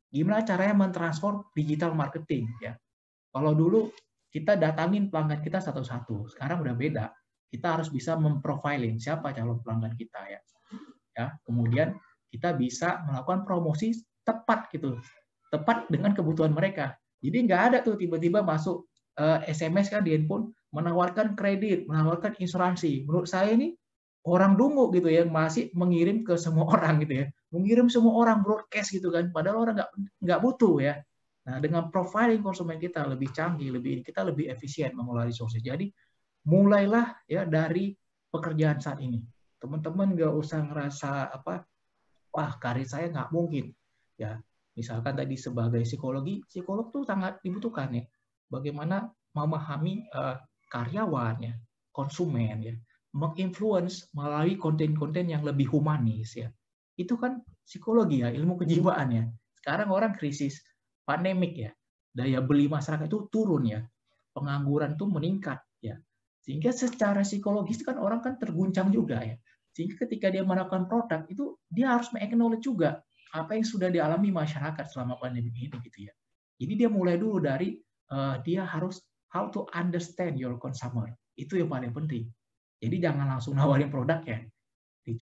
gimana caranya mentransform digital marketing ya. Kalau dulu kita datangin pelanggan kita satu-satu, sekarang udah beda. Kita harus bisa memprofiling siapa calon pelanggan kita ya. Kemudian kita bisa melakukan promosi tepat gitu, tepat dengan kebutuhan mereka. Jadi nggak ada tuh tiba-tiba masuk SMS kan di handphone menawarkan kredit, menawarkan insuransi. Menurut saya ini orang dungu gitu ya, masih mengirim ke semua orang gitu ya, mengirim semua orang broadcast gitu kan, padahal orang nggak butuh ya. Nah, dengan profiling konsumen kita lebih canggih, kita lebih efisien mengelola resources. Jadi mulailah ya dari pekerjaan saat ini. Teman-teman nggak usah ngerasa wah karir saya nggak mungkin. Ya, misalkan tadi sebagai psikolog tuh sangat dibutuhkan ya. Bagaimana memahami karyawan ya, konsumen ya, menginfluence melalui konten-konten yang lebih humanis ya. Itu kan psikologi ya, ilmu kejiwaan ya. Sekarang orang krisis pandemik ya, daya beli masyarakat itu turun ya, pengangguran tuh meningkat ya. Sehingga secara psikologis kan orang kan terguncang juga ya. Sehingga ketika dia melakukan produk itu dia harus acknowledge juga apa yang sudah dialami masyarakat selama pandemi ini gitu ya. Jadi dia mulai dulu dari dia harus how to understand your consumer. Itu yang paling penting. Jadi jangan langsung nawarin produk ya.